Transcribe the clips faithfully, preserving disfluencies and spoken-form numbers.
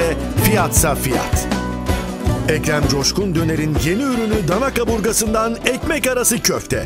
ise fiyatsa fiyat. Ekrem Coşkun Döner'in yeni ürünü dana kaburgasından ekmek arası köfte.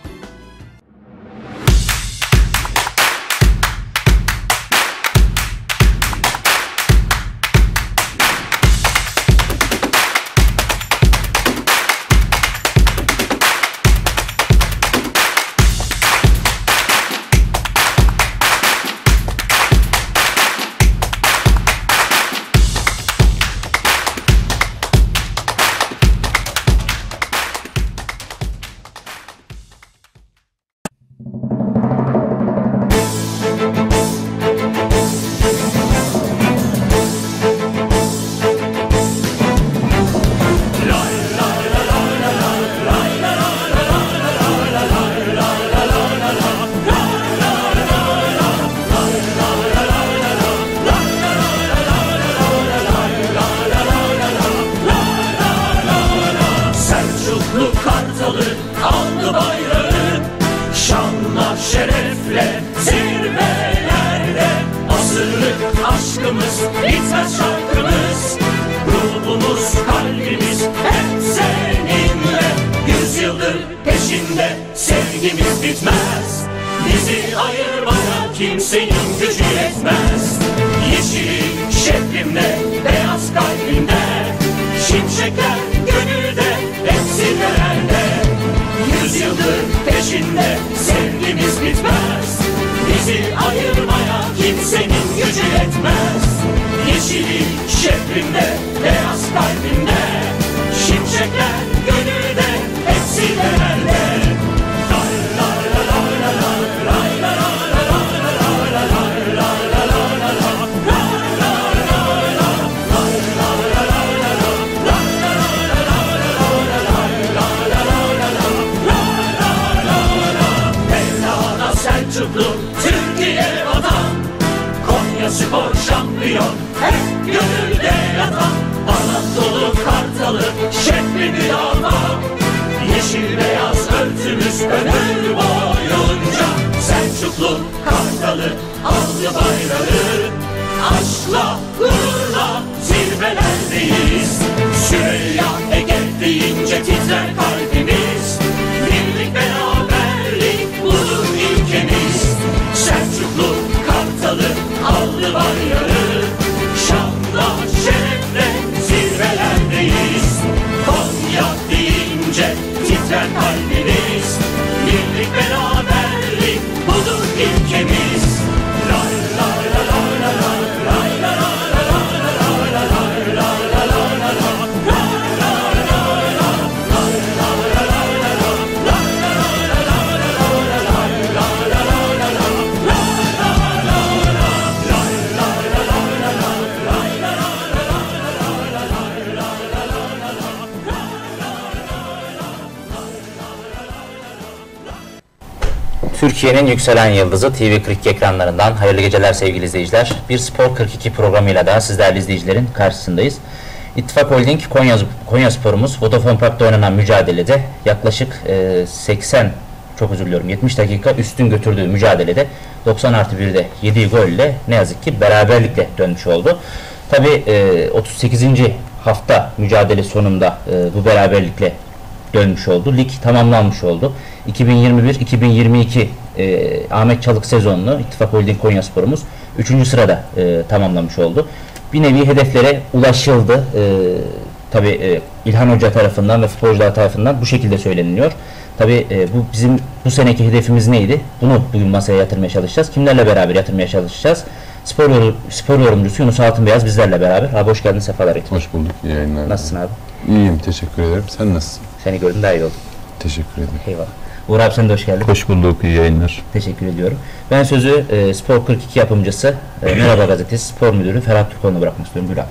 Türkiye'nin yükselen yıldızı T V kırk iki ekranlarından hayırlı geceler sevgili izleyiciler. Bir Spor kırk iki programıyla daha sizlerle izleyicilerin karşısındayız. İttifak Holding Konya, Konya Spor'umuz Vodafone Park'ta oynanan mücadelede yaklaşık e, seksen, çok özür diliyorum, yetmiş dakika üstün götürdüğü mücadelede doksan artı birde yediği golle ne yazık ki beraberlikle dönmüş oldu. Tabi e, otuz sekizinci hafta mücadele sonunda e, bu beraberlikle dönmüş oldu. Lig tamamlanmış oldu. iki bin yirmi bir iki bin yirmi iki e, Ahmet Çalık sezonunu İttifak Holding Konyaspor'umuz üçüncü sırada e, tamamlamış oldu. Bir nevi hedeflere ulaşıldı. E, Tabi e, İlhan Hoca tarafından ve futbolcular tarafından bu şekilde söyleniliyor. Tabi e, bu bizim bu seneki hedefimiz neydi? Bunu bugün masaya yatırmaya çalışacağız. Kimlerle beraber yatırmaya çalışacağız? Spor, yorum, spor yorumcusu Yunus Altınbeyaz bizlerle beraber. Abi hoş geldin, sefalar ettin. Hoş bulduk, iyi yayınlar. Nasılsın abi? İyiyim, teşekkür ederim. Sen nasılsın? Seni gördüm, daha iyi oldum. Teşekkür ederim. Eyvallah. Uğur abi sen de hoş geldin. Hoş bulduk, iyi yayınlar. Teşekkür ediyorum. Ben sözü e, Spor kırk iki yapımcısı, e, Merhaba Gazetesi Spor Müdürü Ferhat Türkoğlu'na bırakmak istiyorum. Buyur abi.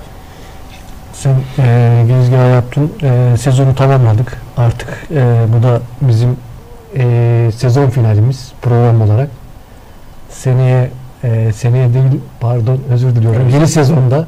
Sen e, girizgahı yaptın. E, sezonu tamamladık. Artık e, bu da bizim e, sezon finalimiz program olarak. Seneye e, seneye değil, pardon özür diliyorum. Evet. Yeni sezonda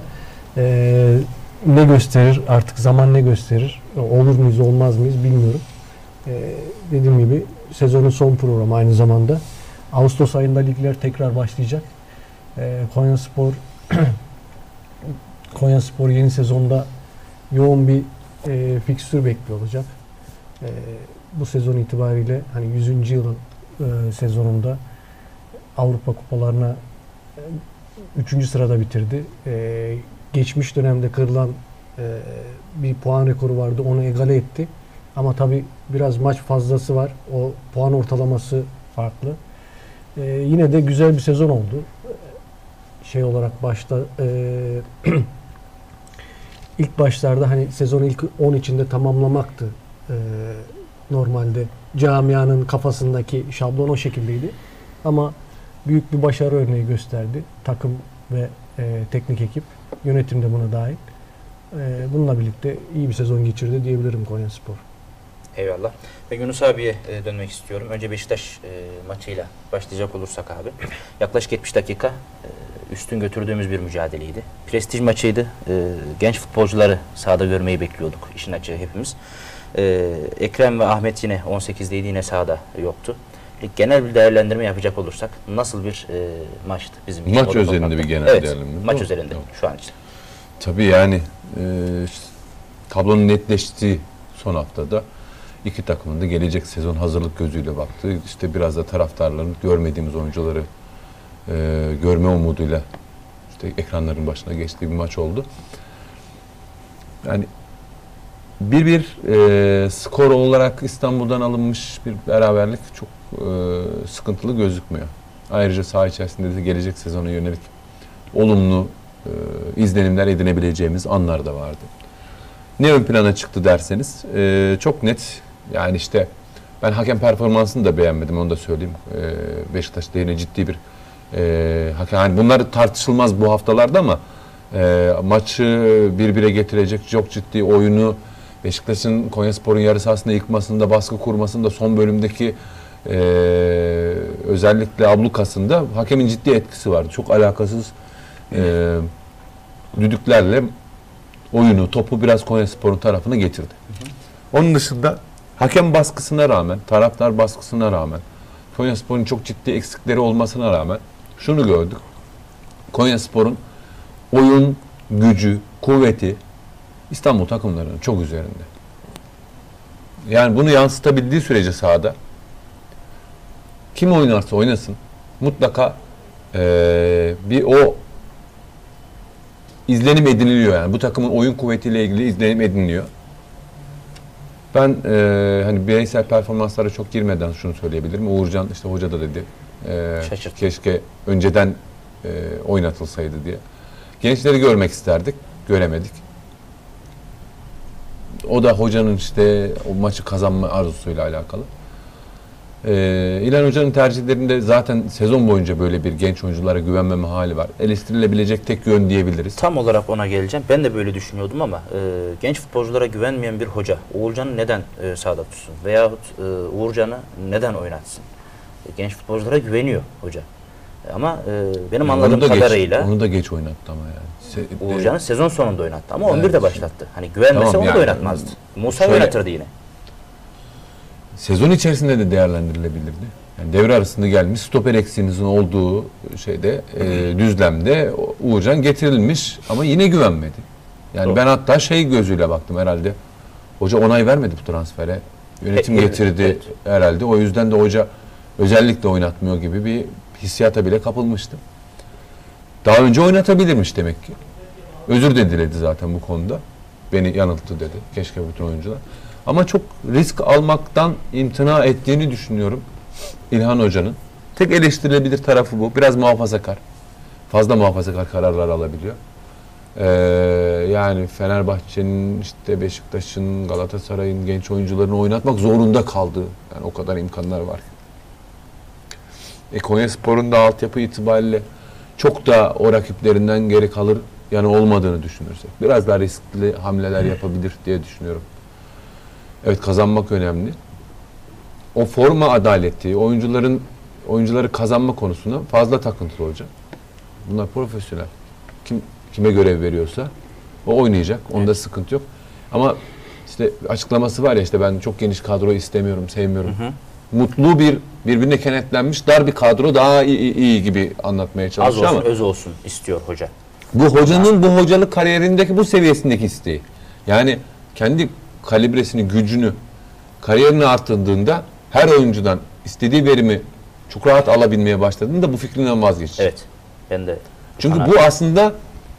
e, ne gösterir artık, zaman ne gösterir? Olur muyuz, olmaz mıyız bilmiyorum. E, dediğim gibi sezonun son programı aynı zamanda. Ağustos ayında ligler tekrar başlayacak. E, Konyaspor Konyaspor yeni sezonda yoğun bir e, fikstür bekliyor olacak. E, bu sezon itibariyle hani yüzüncü yıl e, sezonunda Avrupa kupalarına e, üçüncü sırada bitirdi. E, geçmiş dönemde kırılan e, bir puan rekoru vardı. Onu egale etti. Ama tabii biraz maç fazlası var. O puan ortalaması farklı. E, yine de güzel bir sezon oldu. Şey olarak başta e, ilk başlarda hani sezonu ilk on içinde tamamlamaktı. E, normalde camianın kafasındaki şablon o şekildeydi. Ama büyük bir başarı örneği gösterdi. Takım ve e, teknik ekip, yönetim de buna dahil. E, bununla birlikte iyi bir sezon geçirdi diyebilirim Konyaspor. Eyvallah. Ve Yunus abiye e, dönmek istiyorum. Önce Beşiktaş e, maçıyla başlayacak olursak abi. Yaklaşık yetmiş dakika e, üstün götürdüğümüz bir mücadeleydi. Prestij maçıydı. E, genç futbolcuları sahada görmeyi bekliyorduk. İşin açığı hepimiz. E, Ekrem ve Ahmet yine on sekizdeydi, yine sahada yoktu. Genel bir değerlendirme yapacak olursak nasıl bir e, maçtı bizim için? Maç özelinde bir genel evet, değerlendirme. maç özelinde Tamam. şu an için. Tabii yani e, tablonun netleştiği son haftada iki takımın da gelecek sezon hazırlık gözüyle baktı. İşte biraz da taraftarların görmediğimiz oyuncuları e, görme umuduyla işte ekranların başına geçtiği bir maç oldu. Yani bir bir e, skor olarak İstanbul'dan alınmış bir beraberlik çok e, sıkıntılı gözükmüyor. Ayrıca saha içerisinde de gelecek sezona yönelik olumlu e, izlenimler edinebileceğimiz anlar da vardı. Ne ön plana çıktı derseniz e, çok net, yani işte ben hakem performansını da beğenmedim, onu da söyleyeyim. E, Beşiktaş'ta yine ciddi bir e, hakem, yani bunlar tartışılmaz bu haftalarda ama e, maçı birbire getirecek çok ciddi oyunu, Beşiktaş'ın Konyaspor'un yarı sahasında yıkmasında, baskı kurmasında, son bölümdeki e, özellikle ablukasında hakemin ciddi etkisi vardı. Çok alakasız e, düdüklerle oyunu, topu biraz Konyaspor'un tarafına getirdi. Hı hı. Onun dışında hakem baskısına rağmen, taraftar baskısına rağmen, Konyaspor'un çok ciddi eksikleri olmasına rağmen şunu gördük. Konyaspor'un oyun gücü, kuvveti İstanbul takımlarının çok üzerinde. Yani bunu yansıtabildiği sürece sahada kim oynarsa oynasın mutlaka ee, bir o izlenim ediniliyor, yani bu takımın oyun kuvvetiyle ilgili izlenim ediniliyor. Ben e, hani bireysel performanslara çok girmeden şunu söyleyebilirim. Uğurcan işte hoca da dedi. E, keşke önceden e, oynatılsaydı diye. Gençleri görmek isterdik, göremedik. O da hocanın işte o maçı kazanma arzusuyla alakalı. Ee, İlhan Hoca'nın tercihlerinde zaten sezon boyunca böyle bir genç oyunculara güvenmeme hali var. Eleştirilebilecek tek yön diyebiliriz. Tam olarak ona geleceğim. Ben de böyle düşünüyordum ama e, genç futbolculara güvenmeyen bir hoca Uğurcan'ı neden e, sahada tutsun? Veyahut e, Uğurcan'ı neden oynatsın? E, genç futbolculara güveniyor hoca. E, ama e, benim yani anladığım onu kadarıyla... Geç, onu da geç oynattı ama yani. Se Uğurcan'ı sezon sonunda oynattı ama evet, on birde başlattı. Hani güvenmese tamam, onu yani, da oynatmazdı. Musa şöyle, oynatırdı yine. Sezon içerisinde de değerlendirilebilirdi. Yani devre arasında gelmiş, stoper eksiğimizin olduğu şeyde, e, düzlemde Uğurcan getirilmiş ama yine güvenmedi. Yani Doğru. ben hatta şey gözüyle baktım herhalde. Hoca onay vermedi bu transfere. Yönetim evet, getirdi evet. herhalde. O yüzden de hoca özellikle oynatmıyor gibi bir hissiyata bile kapılmıştı. Daha önce oynatabilirmiş demek ki. Özür de diledi zaten bu konuda. Beni yanılttı dedi. Keşke bütün oyuncular. Ama çok risk almaktan imtina ettiğini düşünüyorum İlhan Hoca'nın. Tek eleştirilebilir tarafı bu. Biraz muhafazakar. Fazla muhafazakar kararlar alabiliyor. Ee, yani Fenerbahçe'nin, işte Beşiktaş'ın, Galatasaray'ın genç oyuncularını oynatmak zorunda kaldı. Yani o kadar imkanlar var. E, Konyaspor'un da altyapı itibariyle çok da o rakiplerinden geri kalır yani olmadığını düşünürsek. Biraz daha riskli hamleler yapabilir diye düşünüyorum. Evet, kazanmak önemli. O forma adaleti, oyuncuların oyuncuları kazanma konusunda fazla takıntılı olacak. Bunlar profesyonel. Kim kime görev veriyorsa o oynayacak. Onda evet. sıkıntı yok. Ama işte açıklaması var ya, işte ben çok geniş kadro istemiyorum, sevmiyorum. Hı hı. Mutlu bir, birbirine kenetlenmiş dar bir kadro daha iyi, iyi gibi anlatmaya çalışıyor. Az olsun, ama öz olsun istiyor hoca. Bu hocanın bu hocalık kariyerindeki bu seviyesindeki isteği. Yani kendi kalibresini, gücünü, kariyerini arttırdığında her oyuncudan istediği verimi çok rahat alabilmeye başladığında bu fikrinden vazgeçecek. Evet. Ben de. Çünkü Ana- bu aslında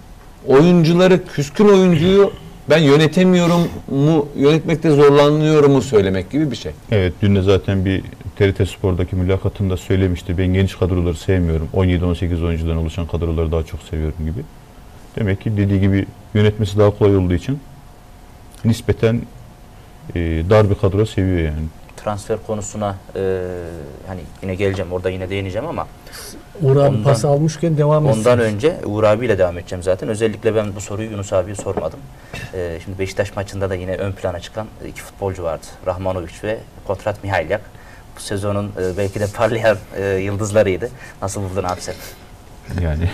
oyuncuları, küskün oyuncuyu ben yönetemiyorum mu, yönetmekte zorlanıyorum mu söylemek gibi bir şey. Evet, dün de zaten bir T R T Spor'daki mülakatında söylemişti. Ben geniş kadroları sevmiyorum. on yedi on sekiz oyuncudan oluşan kadroları daha çok seviyorum gibi. Demek ki dediği gibi yönetmesi daha kolay olduğu için nispeten e, dar bir kadro seviyor yani. Transfer konusuna e, hani yine geleceğim, orada yine değineceğim ama Uğur abi Ondan- pas almışken devam etsin. ondan önce Uğur abiyle devam edeceğim zaten. Özellikle ben bu soruyu Yunus abiye sormadım. E, şimdi Beşiktaş maçında da yine ön plana çıkan iki futbolcu vardı. Rahmanovic ve Kontrat Mihailyak. Bu sezonun e, belki de parlayan e, yıldızlarıydı. Nasıl buldun abi sen? Yani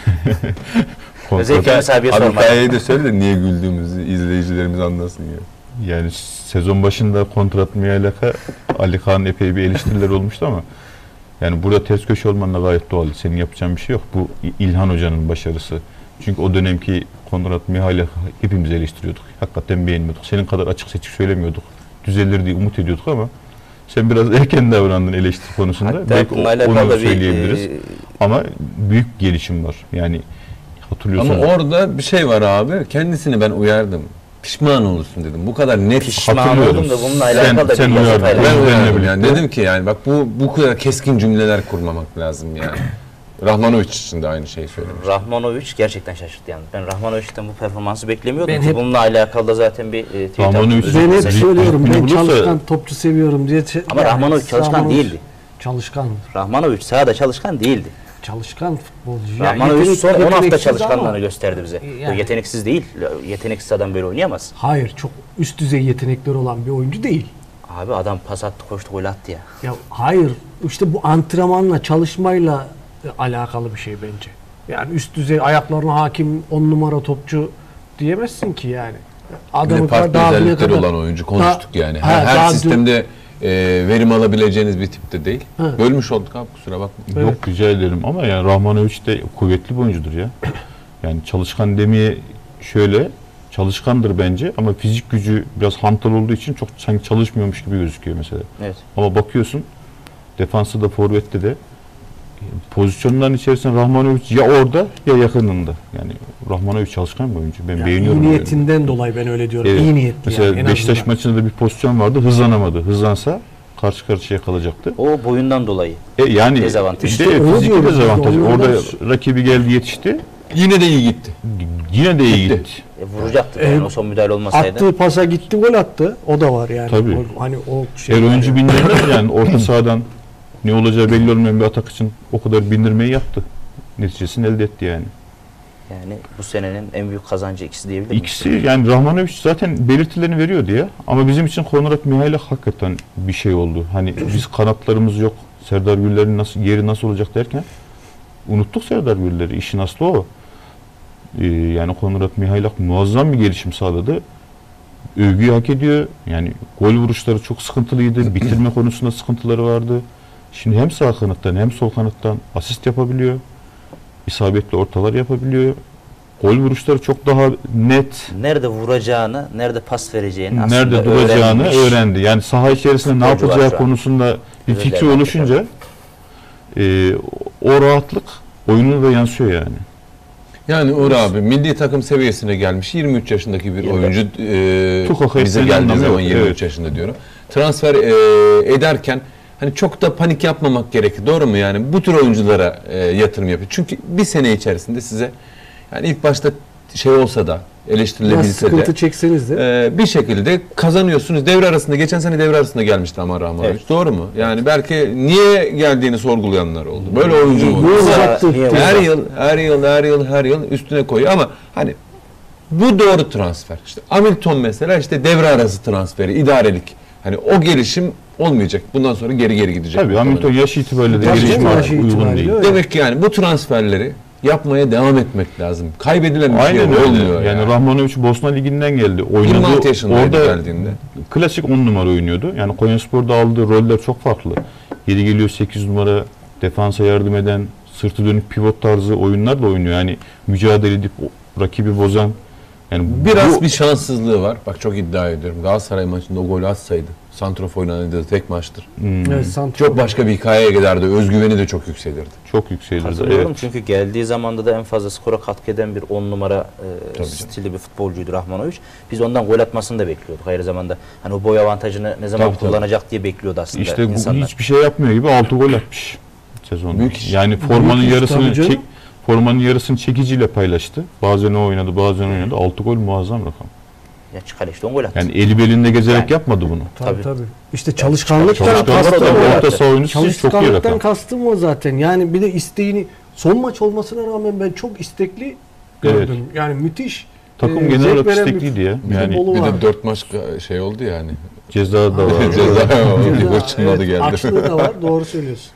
Özellikle Yunus abiye Abi sormadım. hikayeyi de söyle de niye güldüğümüzü izleyicilerimiz anlasın ya. yani sezon başında kontrat Mihailak'a Ali Kağan'ın epey bir eleştiriler olmuştu ama yani burada ters köşe olman da gayet doğal. Senin yapacağın bir şey yok. Bu İlhan Hoca'nın başarısı. Çünkü o dönemki Kontrat Mihailak'ı hepimiz eleştiriyorduk. Hakikaten beğenmiyorduk. Senin kadar açık seçik söylemiyorduk. Düzelir diye umut ediyorduk ama sen biraz erken davrandın eleştiri konusunda. Hatta Belki bununla o- alakalı onu da bir, söyleyebiliriz. e, Ama büyük gelişim var. Yani hatırlıyorsunuz. Ama orada bir şey var abi. Kendisini ben uyardım. Pişman olursun dedim. Bu kadar net Pişman Hatırlıyorum. oldum da bununla Sen- alakalı da sen bir yazı uyardın. paylaştım. Ben Benimle uyardım birlikte. yani. Dedim ki yani bak bu bu kadar keskin cümleler kurmamak lazım yani. Rahmanovic için de aynı şeyi söylemiş. Rahmanovic gerçekten şaşırttı yani. Ben Rahmanovic'ten bu performansı beklemiyordum Ben ki hep- bununla alakalı da zaten bir e, tweet Rahmanovic- attım. Özür Ben hep dilerim. söylüyorum, ben Bulursa- çalışkan topçu seviyorum diye. ç- Ama Rahmanovic çalışkan Rahmanovic- değildi. Çalışkandır. Rahmanovic sahada çalışkan değildi. Çalışkan futbolcu. Ya Rahmanovic yetenek- son on hafta yeteneksiz çalışkanlığını ama- gösterdi bize. Yani- Yeteneksiz değil. Yeteneksiz adam böyle oynayamaz. Hayır, çok üst düzey yetenekleri olan bir oyuncu değil. Abi adam pas attı, koştu, gol attı ya. Ya hayır, işte bu antrenmanla, çalışmayla e, alakalı bir şey bence. Yani üst düzey ayaklarına hakim on numara topçu diyemezsin ki yani. Bir de farklı daha düne özellikleri kadar- olan oyuncu konuştuk Daha- yani. Ha, Her, her daha dün- sistemde e, verim alabileceğiniz bir tipte değil. Ha. Bölmüş olduk abi kusura bakma. Evet. Yok rica ederim ama yani Rahmanovic de kuvvetli bir oyuncudur ya. Yani çalışkan demeye şöyle çalışkandır bence ama fizik gücü biraz hantal olduğu için çok sanki çalışmıyormuş gibi gözüküyor mesela. Evet. Ama bakıyorsun defansı da forvette de pozisyonların içerisinde Rahmanovic ya orada ya yakınında. Yani Rahmanovic çalışkan bir oyuncu. Ben Yani beğeniyorum. iyi yani. niyetinden dolayı ben öyle diyorum. Evet. İyi niyetli Mesela yani en Beşiktaş azından. maçında da bir pozisyon vardı. Hızlanamadı. Hızlansa karşı karşıya kalacaktı. O boyundan dolayı. E yani Dezavantaj. işte İşte onu fiziki diyoruz biz de, dezavantaj. onu Orada da- rakibi geldi yetişti. Yine de iyi gitti. Yine de iyi Gitti. gitti. E, vuracaktı E, yani o son müdahale olmasaydı. Attığı pasa gitti, gol attı. O da var yani. Tabii. O- hani o şey. Eğer var oyuncu yani. bindirme yani orta sahadan ne olacağı belli olmayan bir atak için o kadar bindirmeyi yaptı. Neticesini elde etti yani. Yani bu senenin en büyük kazancı ikisi diyebilir miyiz? İkisi yani Rahmanovic zaten belirtilerini veriyordu ya. Ama bizim için Konrad Mihailak hakikaten bir şey oldu. Hani biz kanatlarımız yok. Serdar Güller'in nasıl yeri nasıl olacak derken unuttuk Serdar Güller'i. İşin aslı o. Ee, yani Konrad Mihailak muazzam bir gelişim sağladı. Övgüyü hak ediyor. Yani gol vuruşları çok sıkıntılıydı. Bitirme konusunda sıkıntıları vardı. Şimdi hem sağ kanattan hem sol kanattan asist yapabiliyor. İsabetli ortalar yapabiliyor. Gol vuruşları çok daha net. Nerede vuracağını, nerede pas vereceğini aslında Nerede duracağını öğrenmiş. öğrendi. Yani saha içerisinde ne Futbolcu var yapacağı şu an. konusunda bir fikri Özellikle. oluşunca e, o rahatlık oyununa da yansıyor yani. Yani Uğur abi milli takım seviyesine gelmiş yirmi üç yaşındaki bir Yirmi oyuncu e, Tukak'a bize hiçbir geldiği anlamı zaman yok, yirmi üç evet. yaşında diyorum. Transfer e, ederken hani çok da panik yapmamak gerekir. Doğru mu yani? Bu tür oyunculara e, yatırım yapıyor. Çünkü bir sene içerisinde size yani ilk başta şey olsa da Biraz eleştirilebilse sıkıntı de çekseniz de. e, bir şekilde kazanıyorsunuz. Devre arasında geçen sene devre arasında gelmişti ama Rahmanovic. Evet. Doğru mu? Yani belki niye geldiğini sorgulayanlar oldu. Böyle oyuncu mu? Ne olur? olacaktı? Niye Her uzak? yıl, her yıl, her yıl, her yıl üstüne koyuyor ama hani bu doğru transfer. İşte Hamilton mesela işte devre arası transferi, idarelik. Hani o gelişim olmayacak. Bundan sonra geri geri gidecek. Tabii Hamilton yaş itibariyle de Tabii gelişime canım, yaş uygun itibariyle değil. öyle. Demek ki yani bu transferleri yapmaya devam etmek lazım. Kaybedilen bir Aynen şey öyle. olmuyor Yani, yani. Rahmanovic Bosna Ligi'nden geldi. Oynadı. yirmi altı yaşındaydı Orada geldiğinde. klasik on numara oynuyordu. Yani Konyaspor'da aldığı roller çok farklı. yedi geliyor sekiz numara, defansa yardım eden, sırtı dönük pivot tarzı oyunlar da oynuyor. Yani mücadele edip rakibi bozan. Yani Biraz bu, bir şanssızlığı var. Bak çok iddia ediyorum. Galatasaray maçında o golü atsaydı. Santrofor oynadığı tek maçtır. hmm, Evet, Santrfor. Çok başka bir hikayeye giderdi. Özgüveni de çok yükselirdi. çok yükselirdi. Katılıyorum Evet. çünkü geldiği zamanda da en fazla skora katkı eden bir on numara e, Tabii stili bir futbolcuydu Rahmanović. Biz ondan gol atmasını da bekliyorduk aynı zamanda. Hani o boy avantajını ne zaman Tabii, tabii. kullanacak diye bekliyordu aslında İşte bu insanlar. hiçbir şey yapmıyor gibi altı gol atmış sezonda. Büyük iş. Yani formanın Büyük iş yarısını tabii canım. çek, formanın yarısını çekiciyle paylaştı. Bazen o oynadı, bazen o oynadı. altı gol muazzam rakam. Ya çıkar işte on gol attı. Yani eli belinde gezerek Yani. yapmadı bunu. Tabii Tabii. tabii. İşte çalışkanlıktan Çalışkanlıktan kastım da o. orta saha oyuncusu çok iyi Çalışkanlıktan rakam. kastım o zaten. Yani bir de isteğini son maç olmasına rağmen ben çok istekli gördüm. Yani müthiş. Takım e, genel zevk olarak veren bir istekliydi ya. bir Yani futbolu Bir var. de dört maç şey oldu yani. ceza da var. Ceza oldu. Ceza, Hırçınladı evet, geldi. açlığı da var. Doğru söylüyorsun.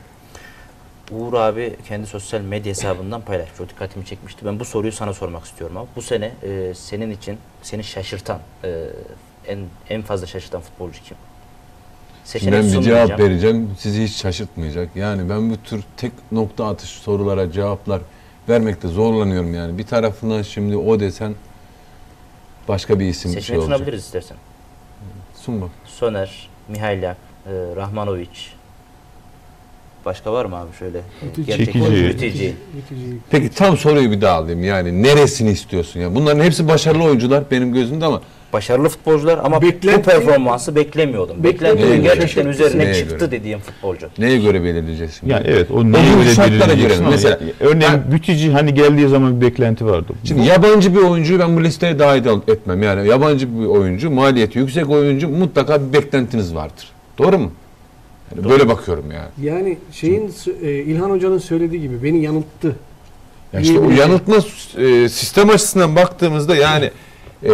Uğur abi kendi sosyal medya hesabından paylaşmış. O dikkatimi çekmişti. Ben bu soruyu sana sormak istiyorum abi. Bu sene e, senin için seni şaşırtan e, en en fazla şaşırtan futbolcu kim? Şimdi ben bir cevap vereceğim. Sizi hiç şaşırtmayacak. Yani ben bu tür tek nokta atış sorulara cevaplar vermekte zorlanıyorum yani. Bir tarafına şimdi o desen başka bir isim bir şey Seçenek olacak. sunabiliriz istersen. Sun bak. Soner, Mihailak, e, Rahmanović. Başka var mı abi şöyle? e, gerçek Çekici. futbolcu, Müthici. müthici. Müthici. Peki tam soruyu bir daha alayım. Yani neresini istiyorsun ya? Bunların hepsi başarılı oyuncular benim gözümde ama Başarılı futbolcular ama Beklenti- bu performansı beklemiyordum. Beklenti- Beklentimin Neye gerçekten göre? üzerine Neye çıktı göre? dediğim futbolcu. neye göre belirleyeceğiz şimdi? Yani evet o O neye gün göre şartlara belirleyeceksin göre ama mesela- örneğin Ben- Müthici hani geldiği zaman bir beklenti vardı. Şimdi yabancı bir oyuncuyu ben bu listeye dahil etmem. Yani yabancı bir oyuncu, maliyeti yüksek oyuncu mutlaka bir beklentiniz vardır. Doğru mu? Yani böyle bakıyorum yani. Yani şeyin e, İlhan Hoca'nın söylediği gibi beni yanılttı. Ya işte o Diyebilirim. yanıltma e, sistem açısından baktığımızda yani e,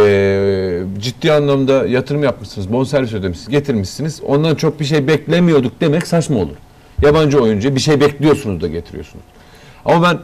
ciddi anlamda yatırım yapmışsınız, bonservis ödemişsiniz, getirmişsiniz. Ondan çok bir şey beklemiyorduk demek saçma olur. Yabancı oyuncuya bir şey bekliyorsunuz da getiriyorsunuz. Ama ben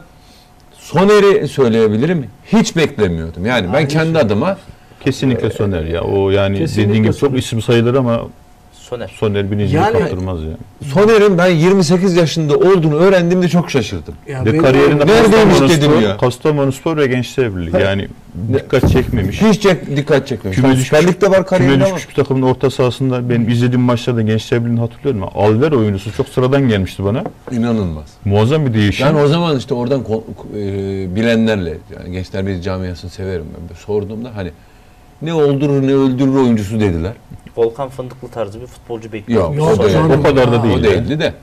Soner'i söyleyebilirim. Hiç beklemiyordum. Yani ben Aynı kendi şey. adıma Kesinlikle Soner ya. O yani Kesinlikle dediğin gibi çok Soner. isim sayılır ama Soner. Soner birinciliği Yani- kaptırmaz ya. Soner'in ben yirmi sekiz yaşında olduğunu öğrendiğimde çok şaşırdım. Ya Ve ben- kariyerinde Neredeymiş Kastamonuspor- dedim ya. Kastamonuspor ve Gençler Birliği. Yani dikkat çekmemiş. Hiç çek- dikkat çekmemiş. Küme Tamam, düşmüş, Süper Lig'de var küme kariyerinde ama. düşmüş bir takımın orta sahasında benim izlediğim maçlarda Gençler Birliği'ni hatırlıyorum. Alver oyuncusu çok sıradan gelmişti bana. İnanılmaz. Muazzam bir değişim. Yani o zaman işte oradan ko- e, bilenlerle yani Gençler Birliği camiasını severim ben. Böyle sorduğumda hani ne öldürür ne öldürür oyuncusu dediler. Volkan Fındıklı tarzı bir futbolcu bekliyorum. Yok, Yok o, da canım. o kadar da Aa, değil. o ya. değildi de.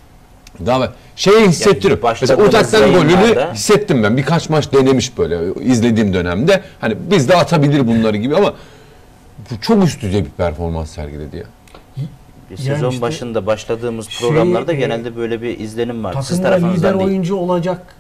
Daha ben şeyi hissettiriyor. Yani Mesela başladığımız uzaktan golünü yayınlarda- hissettim ben. Birkaç maç denemiş böyle izlediğim dönemde. Hani biz de atabilir bunları gibi ama bu çok üst düzey bir performans sergiledi ya. Bir Yani sezon işte başında başladığımız şey, programlarda e, genelde böyle bir izlenim var. Siz takımda lider tarafınızdan değil. oyuncu olacak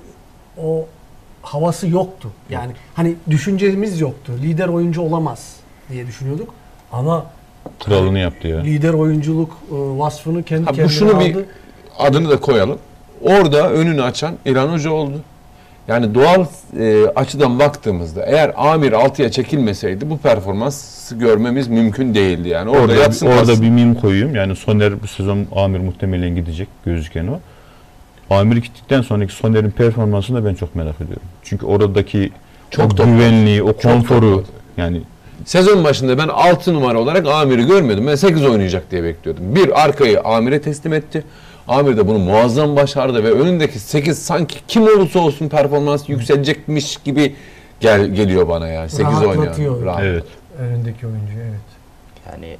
o havası yoktu. Yani hani düşüncemiz yoktu. Lider oyuncu olamaz diye düşünüyorduk. Ama Kralını yaptı ya. lider oyunculuk e, vasfını kendi Ha, bu kendine şunu aldı. bir adını da koyalım. Orada önünü açan İlhan Hoca oldu. Yani doğal e, açıdan baktığımızda eğer Amir altıya çekilmeseydi bu performansı görmemiz mümkün değildi yani. Orada, Orada, yatsın orada kalsın. bir mim koyayım. Yani Soner bu sezon Amir muhtemelen gidecek gözüken o. Amir gittikten sonraki Soner'in performansını da ben çok merak ediyorum. Çünkü oradaki Çok o topladı. güvenliği, o konforu topladı. yani Sezon başında ben altı numara olarak Amir'i görmüyordum. Ben sekiz oynayacak diye bekliyordum. Bir arkayı Amir'e teslim etti. Amir de bunu muazzam başardı ve önündeki sekiz sanki kim olursa olsun performans yükselecekmiş gibi gel geliyor bana yani. sekiz Rahatlatıyor. oynayan. Rahat. evet. Önündeki oyuncu evet. Yani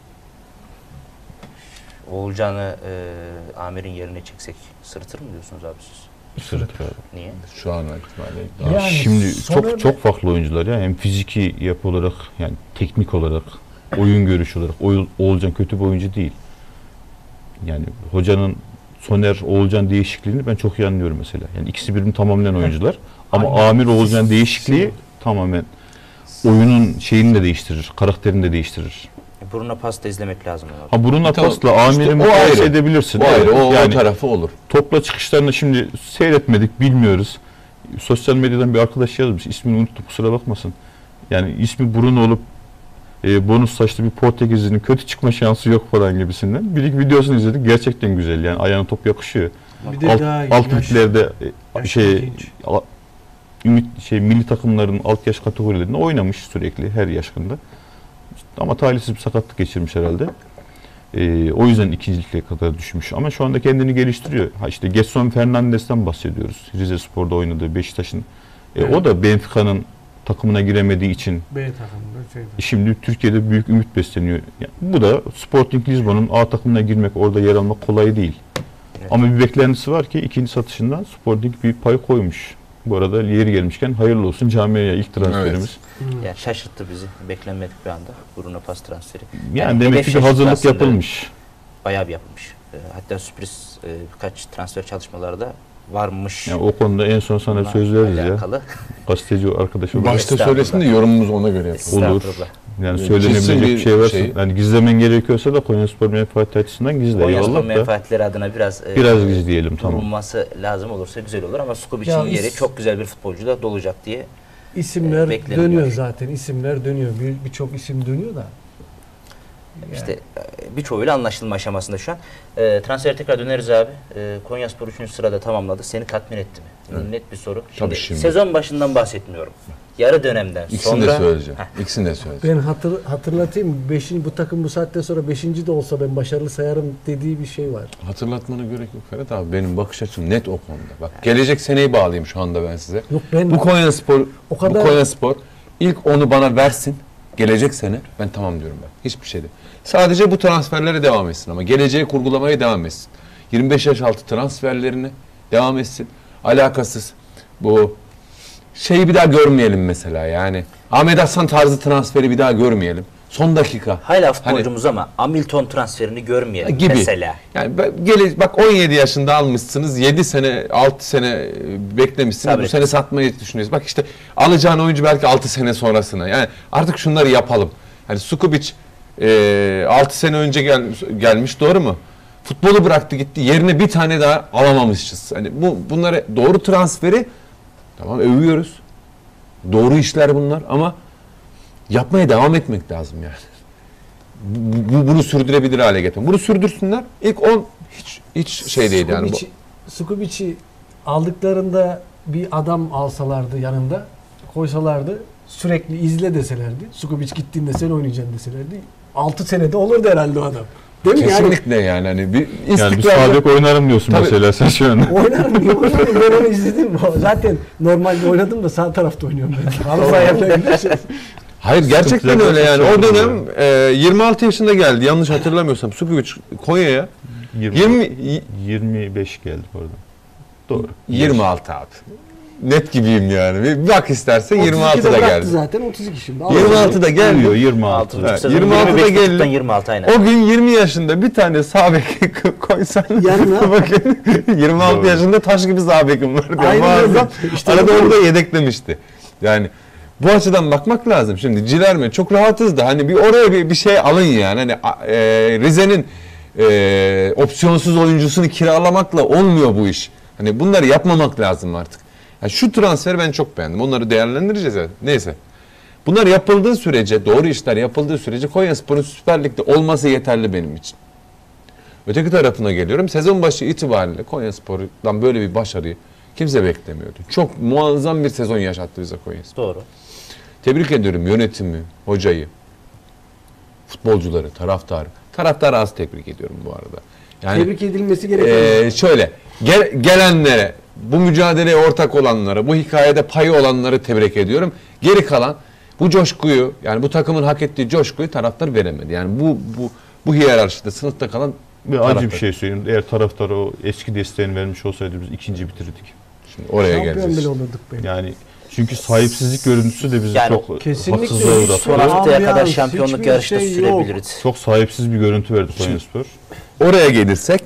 Oğulcan'ı e, Amir'in yerine çeksek sırıtır mı diyorsunuz abi siz? Sırıtır abi. Niye? Şu an itibariyle. Yani Şimdi Soner çok de- çok farklı oyuncular ya. Hem fiziki yapı olarak yani teknik olarak, oyun görüşü olarak Oğul- Oğulcan kötü bir oyuncu değil. Yani hocanın Soner Oğulcan değişikliğini ben çok iyi anlıyorum mesela. Yani ikisi birbirini tamamlayan oyuncular. Ama Aynen. Amir Oğulcan değişikliği tamamen oyunun şeyini de değiştirir, karakterini de değiştirir. E, Bruno Pasta izlemek lazım. Abi. Ha Bruno Tamam, Pas'la işte Amir'i o mukayese ayrı. edebilirsin. O ayrı, Evet, o, yani o tarafı olur. topla çıkışlarını şimdi seyretmedik, bilmiyoruz. Sosyal medyadan bir arkadaş yazmış. İsmini unuttum, kusura bakmasın. Yani ismi Bruno olup e, bonus saçlı bir Portekizli'nin kötü çıkma şansı yok falan gibisinden. Bir iki videosunu izledik. Gerçekten güzel yani. Ayağına top yakışıyor. Bir de Alt, daha alt yaş- liglerde e, yaş şey genç. a- ümit şey milli takımların alt yaş kategorilerinde oynamış sürekli her yaşında. Ama talihsiz bir sakatlık geçirmiş herhalde. Ee, o yüzden ikinciliğe kadar düşmüş. Ama şu anda kendini geliştiriyor. Ha işte Gedson Fernandes'ten bahsediyoruz. Rizespor'da oynadığı Beşiktaş'ın. E, Evet. O da Benfica'nın takımına giremediği için B takımında şeyde. şimdi Türkiye'de büyük ümit besleniyor. Yani bu da Sporting Lisbon'un A takımına girmek, orada yer almak kolay değil. Evet. Ama bir beklentisi var ki ikinci satışından Sporting bir pay koymuş. Bu arada yeri gelmişken hayırlı olsun camiaya ilk transferimiz. Hmm. Yani şaşırttı bizi. Beklenmedik bir anda. Bruno Pas transferi. Yani, Yani demek hedef ki bir şaşırttı hazırlık aslında. yapılmış. Bayağı bir yapılmış. E, hatta sürpriz e, birkaç transfer çalışmaları da varmış. Yani o konuda en son sana Bununla söz veririz ya. alakalı. Gazeteci arkadaş olarak. Başta Estağfurullah. söylesin de yorumumuz ona göre yapalım. Olur. Estağfurullah. Yani Kesin söylenebilecek bir bir şey varsa. şey. Yani gizlemen gerekiyorsa da Konyaspor menfaati açısından gizle. Konyaspor Eyvallah da. menfaatleri adına biraz e, Biraz gizleyelim, tamam. bulunması lazım olursa güzel olur ama Ya Skubic'in is- yeri çok güzel bir futbolcu da dolacak diye. İsimler Ee, bekleniyor. dönüyor zaten. İsimler dönüyor. Bir birçok isim dönüyor da. İşte e, birçoğuyla anlaşılma aşamasında şu an. E, transfere tekrar döneriz abi. E, Konyaspor üçüncü sırada tamamladı. Seni tatmin etti mi? Evet. Net bir soru. Şimdi, Tabii şimdi. sezon başından bahsetmiyorum. Yarı dönemden İkisini sonra. de söyleyeceğim. Heh, İkisini de söyleyeceğim. Ben hatır, hatırlatayım. Beşinci, bu takım bu saatten sonra beşinci de olsa ben başarılı sayarım dediği bir şey var. Hatırlatmana gerek yok Ferhat abi. Benim bakış açım net o konuda. Bak gelecek seneyi bağlayayım şu anda ben size. Yok ben Bu Konyaspor, O kadar- bu Konyaspor ilk onu bana versin. Gelecek sene ben tamam diyorum ben. Hiçbir şey değil. Sadece bu transferlere devam etsin ama geleceği kurgulamaya devam etsin. yirmi beş yaş altı transferlerini devam etsin. Alakasız bu şeyi bir daha görmeyelim mesela yani. Ahmet Hasan tarzı transferi bir daha görmeyelim. Son dakika. Hala futbolcumuz ama Hamilton transferini görmeyelim gibi. mesela. Yani ben- gele, bak on yedi yaşında almışsınız. yedi sene, altı sene e, beklemişsiniz. Sabret. Bu sene satmayı düşünüyorsunuz. Bak işte alacağın oyuncu belki altı sene sonrasına. Yani artık şunları yapalım. Hani Skubic e, altı sene önce gel, gelmiş, doğru mu? Futbolu bıraktı gitti. Yerine bir tane daha alamamışız. Hani bu bunları doğru transferi tamam övüyoruz. Doğru işler bunlar ama yapmaya devam etmek lazım yani. Bu, bu- bunu sürdürebilir hale getirmek. Bunu sürdürsünler. İlk on hiç hiç şey değil yani. Bu, Skubic'i- Skubic'i aldıklarında bir adam alsalardı yanında koysalardı sürekli izle deselerdi. Skubic gittiğinde sen oynayacaksın deselerdi. altı senede olurdu herhalde o adam. Değil mi yani? kesinlikle yani hani bir Yani bir istikrarlı- sabek oynarım diyorsun Tabii. mesela sen şu anda. Oynarım, niye oynarım? Ben onu izledim. Zaten normalde oynadım da sağ tarafta oynuyorum ben. Halı sahaya falan gidiyorsunuz. Hayır gerçekten Sıkıntılar öyle yani. O yaşıyor dönem e, yirmi altı yaşında geldi. Yanlış hatırlamıyorsam Skubic Konya'ya yirmi, yirmi yirmi beş geldi oradan. Doğru. yirmi altı abi. Net gibiyim yani. Bir bak istersen yirmi otuz ikide altıda bıraktı geldi. zaten otuz iki şimdi. yirmi altıda Geliyor geldi. yirmi altı. altı buçuk Evet, sezon, yirmi altıda yirmi beş geldi. buçuktan yirmi altı aynen. O gün yirmi yaşında bir tane sağ bek koysan Yanına. bakın yirmi altı Doğru. yaşında taş gibi sağ bekim var diyor. Aynen öyle. Muazzam. İşte Arada bu- onu da yedeklemişti. Yani bu açıdan bakmak lazım. Şimdi Cilerme çok rahatız da hani bir oraya bir, bir şey alın yani. Hani a- e, Rize'nin e, opsiyonsuz oyuncusunu kiralamakla olmuyor bu iş. Hani bunları yapmamak lazım artık. Yani şu transferi ben çok beğendim. Onları değerlendireceğiz. Yani. Neyse. Bunlar yapıldığı sürece, doğru işler yapıldığı sürece Konyaspor'un Süper Lig'de olması yeterli benim için. Öteki tarafına geliyorum. Sezon başı itibariyle Konyaspor'dan böyle bir başarıyı kimse beklemiyordu. Çok muazzam bir sezon yaşattı bize Konyaspor. Doğru. Tebrik ediyorum yönetimi, hocayı, futbolcuları, taraftarı. Taraftarı az tebrik ediyorum bu arada. Yani Tebrik edilmesi gereken. ee, şöyle gel, gelenlere, bu mücadeleye ortak olanlara, bu hikayede payı olanları tebrik ediyorum. Geri kalan bu coşkuyu, yani bu takımın hak ettiği coşkuyu taraftar veremedi. Yani bu bu bu hiyerarşide sınıfta kalan Ve acı taraftar. bir şey söyleyeyim. Eğer taraftar o eski desteğini vermiş olsaydı biz ikinci bitirdik. Şimdi oraya Şampiyon geleceğiz. bile olurduk be. Yani çünkü sahipsizlik görüntüsü de bizi Yani çok kesinlikle haksızlığa hiç uğrattı. Son haftaya Ambiyans, kadar şampiyonluk hiçbir yarışta şey yok. sürebiliriz. Çok sahipsiz bir görüntü verdi Konyaspor. Oraya gelirsek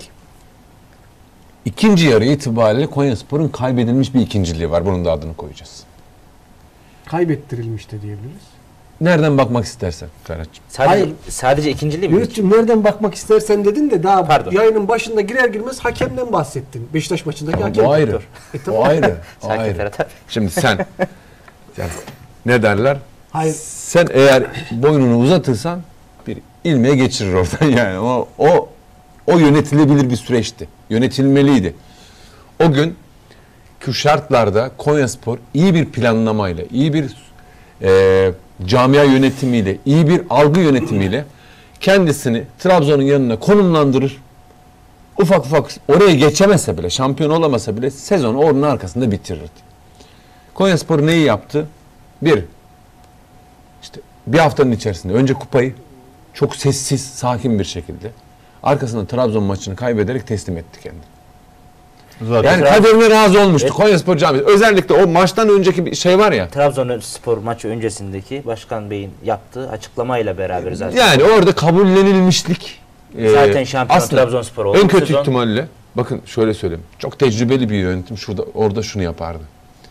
ikinci yarı itibariyle Konyaspor'un kaybedilmiş bir ikinciliği var. Bunun da adını koyacağız. Kaybettirilmiş de diyebiliriz. Nereden bakmak istersen Ferhat'cığım. Sadece, Hayır. sadece ikinciliği mi? Yunus'cum nereden bakmak istersen dedin de daha Pardon. yayının başında girer girmez hakemden bahsettin. Beşiktaş maçındaki Ama hakem. bu ayrı. E, tamam. O ayrı. O Sakin ayrı. Ferhat abi. Şimdi sen yani ne derler? Hayır. Sen eğer boynunu uzatırsan bir ilmeğe geçirir oradan yani. O o o yönetilebilir bir süreçti. Yönetilmeliydi. O gün bugünkü şartlarda Konyaspor iyi bir planlamayla, iyi bir e, camia yönetimiyle, iyi bir algı yönetimiyle kendisini Trabzon'un yanına konumlandırır. Ufak ufak oraya geçemese bile, şampiyon olamasa bile sezonu onun arkasında bitirirdi. Konyaspor neyi yaptı? Bir, işte bir haftanın içerisinde önce kupayı çok sessiz, sakin bir şekilde arkasından Trabzon maçını kaybederek teslim etti kendini. Zaten Yani Trabzon- kaderine razı olmuştu Evet. Konyaspor camiası. Özellikle o maçtan önceki bir şey var ya. Trabzonspor maçı öncesindeki Başkan Bey'in yaptığı açıklamayla beraber zaten. Yani orada kabullenilmişlik. e, Zaten şampiyon aslında Trabzonspor oldu. en Bu kötü sezon. ihtimalle bakın şöyle söyleyeyim. Çok tecrübeli bir yönetim şurada orada şunu yapardı.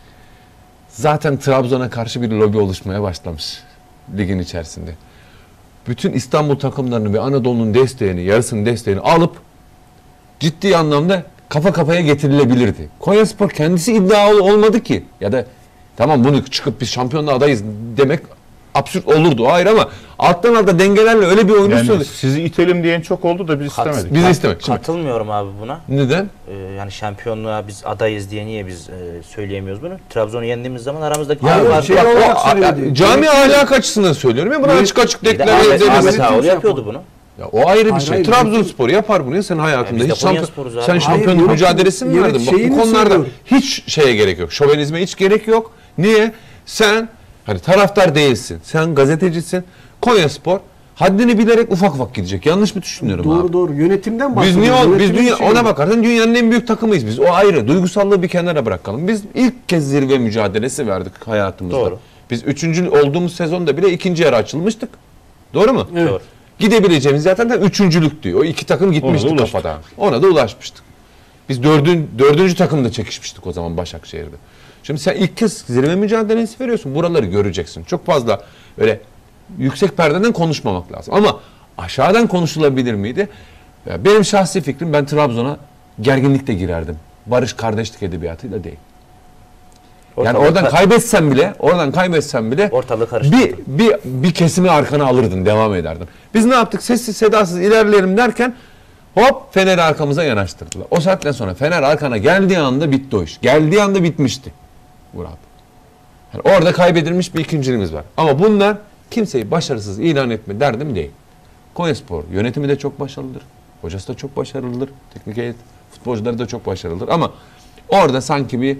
Zaten Trabzon'a karşı bir lobi oluşmaya başlamış ligin içerisinde. Bütün İstanbul takımlarını ve Anadolu'nun desteğini, yarısının desteğini alıp ciddi anlamda kafa kafaya getirilebilirdi. Konyaspor kendisi iddialı olmadı ki. Ya da tamam bunu çıkıp biz şampiyonluğa adayız demek absürt olurdu. Hayır ama alttan alta dengelerle öyle bir oyun yani üstüne. sizi itelim diyen çok oldu da biz Kat- istemedik. Biz istemek. Şimdi, Katılmıyorum abi buna. neden? Ee, yani şampiyonluğa biz adayız diye niye biz e, söyleyemiyoruz bunu? Trabzon'u yendiğimiz zaman aramızdaki Ya fark şey var. olarak O, söyledi. cami Yönetim- ahlak açısından söylüyorum ya. Bunu Yönetim- açık açık Bir de deklare Ahmet, ederiz. Ahmet Yönetim- Ağoğlu şey yapıyordu yapmadı. bunu. Ya o ayrı bir Hayır, şey. hayır, Trabzonspor yapar bunu ya sen hayatında. Ya biz de hiç şampiyon, Konyaspor'uz abi. sen şampiyonluk Hayır, mücadelesi mi yönetim- verdin? Bak bu şeyini konularda söylüyorum. hiç şeye gerek yok. Şovenizme hiç gerek yok. Niye? Sen hani taraftar değilsin. Sen gazetecisin. Konyaspor haddini bilerek ufak ufak gidecek. Yanlış mı düşünüyorum Doğru abi? doğru. Yönetimden Biz bahsediyoruz. niye ol- biz Yönetimin dünya, şeyi ona yok. bakarsan dünyanın en büyük takımıyız biz. O ayrı. Duygusallığı bir kenara bırakalım. Biz ilk kez zirve mücadelesi verdik hayatımızda. Doğru. Biz üçüncü olduğumuz sezonda bile ikinci yarı açılmıştık. Doğru mu? Evet. Doğru. Gidebileceğimiz zaten de üçüncülük diyor. O iki takım gitmişti Ona da ulaştık. kafadan. Ona da ulaşmıştık. Biz dördün, dördüncü takımda çekişmiştik o zaman Başakşehir'de. Şimdi sen ilk kez zirve mücadelesi veriyorsun. Buraları göreceksin. Çok fazla öyle yüksek perdeden konuşmamak lazım. Ama aşağıdan konuşulabilir miydi? Ya benim şahsi fikrim ben Trabzon'a gerginlikle girerdim. Barış kardeşlik edebiyatıyla değil. Yani Ortalığı oradan ka- kaybetsen bile, oradan kaybetsen bile Ortalığı karıştırdın. bir, bir, bir kesimi arkana alırdın, devam ederdin. Biz ne yaptık? Sessiz sedasız ilerleyelim derken hop Fener'i arkamıza yanaştırdılar. O saatten sonra Fener arkana geldiği anda bitti o iş. Geldiği anda bitmişti. Murat. Yani orada kaybedilmiş bir ikinciliğimiz var. Ama bunlar kimseyi başarısız ilan etme derdim değil. Konyaspor yönetimi de çok başarılıdır. Hocası da çok başarılıdır. Teknik heyet, futbolcuları da çok başarılıdır. Ama orada sanki bir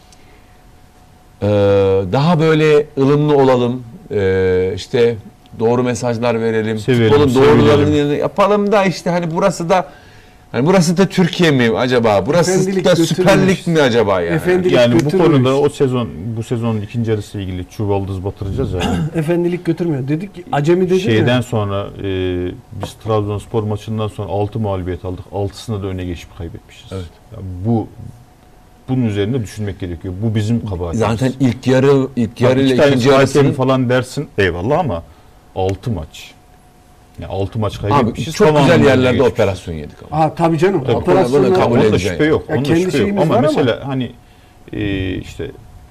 Ee, daha böyle ılımlı olalım, ee, işte doğru mesajlar verelim, Sevelim, futbolun doğrularını sevilelim. yapalım da işte hani burası da hani burası da Türkiye mi acaba, burası Efendilik da Süper götürmüyor. Lig mi acaba yani? Efendilik Yani bu götürmüyor konuda işte. o sezon bu sezonun ikinci yarısı ile ilgili çuvaldız batıracağız yani. Efendilik götürmüyor. Dedik ki acemi dedin Şeyden ya. sonra e, biz Trabzonspor maçından sonra altı mağlubiyet aldık. altısında da öne geçip kaybetmişiz. Evet. Yani bu bunun üzerinde düşünmek gerekiyor. Bu bizim kabahatimiz. Zaten ilk yarı ilk yarı iki ile tane ikinci hakem yarısının falan dersin eyvallah ama altı maç. Yani altı maç abi kaybetmişiz. çok tamamen güzel öne yerlerde geçmişiz. operasyon yedik ama. Aa tabii canım. Tabii, Operasyonlar- bunu kabul Onda edeceğim. şüphe yok. Ya Onda kendi şüphe yok. şeyimiz Ama var ama- mesela hani e, işte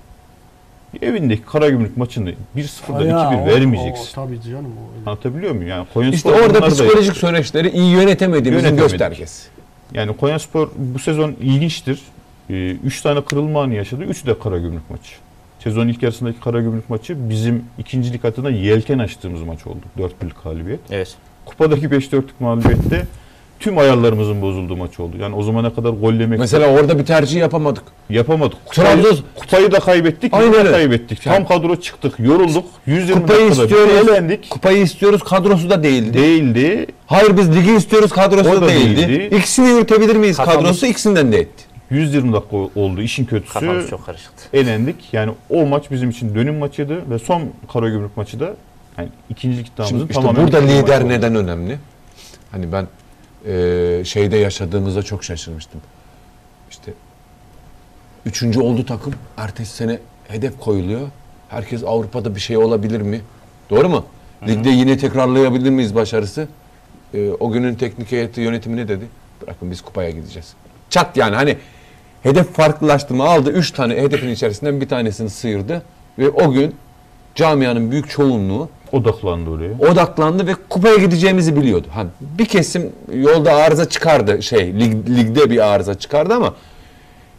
evindeki Karagümrük maçını bir sıfırdan Ya, iki bir o- vermeyeceksin. o tabii canım. O öyle. Anlatabiliyor muyum? Yani Konyaspor İşte orada bunları da psikolojik yaptı. süreçleri iyi yönetemediğimizin Yönetemedik. göstergesi. Yani Konyaspor bu sezon ilginçtir. Ee, üç tane kırılma anı yaşadı. Üçü de Karagümrük maçı. Sezon ilk yarısındaki Karagümrük maçı bizim ikincilik adına yelken açtığımız maç oldu. dört birlik galibiyet. Evet. Kupadaki beş dörtlük mağlubiyette tüm ayarlarımızın bozulduğu maç oldu. Yani o zamana kadar gol yemek Mesela orada bir tercih yapamadık. yapamadık. Kupayı, Trabzon- kupayı da kaybettik, Aynen yine öyle. kaybettik. Tam kadro çıktık, yorulduk. yüz yirmi Kupayı dakikada istiyoruz. elendik. Kupayı istiyoruz, kadrosu da değildi. Değildi. Hayır biz ligi istiyoruz, kadrosu O da da değildi. değildi. İkisini yürütebilir miyiz Kafamız- kadrosu? İkisinden de etti. yüz yirmi dakika oldu. İşin kötüsü Kafamız çok karışıktı. elendik. Yani o maç bizim için dönüm maçıydı ve son Karagümrük maçı da yani ikincilik iddiamızın Şimdi işte tamamen burada bittiği maç lider oldu. neden önemli? Hani ben eee, şeyde yaşadığımızda çok şaşırmıştım. İşte üçüncü oldu takım. Ertesi sene hedef koyuluyor. Herkes Avrupa'da bir şey olabilir mi? Doğru mu? Ligde yine tekrarlayabilir miyiz başarısı? Eee, o günün teknik heyeti yönetimi ne dedi? Bırakın biz kupaya gideceğiz. Çat yani hani hedef farklılaştırma aldı. Üç tane hedefin içerisinden bir tanesini sıyırdı. Ve o gün camianın büyük çoğunluğu Odaklandı oraya. odaklandı ve kupaya gideceğimizi biliyordu. Hani bir kesim yolda arıza çıkardı şey lig, ligde bir arıza çıkardı ama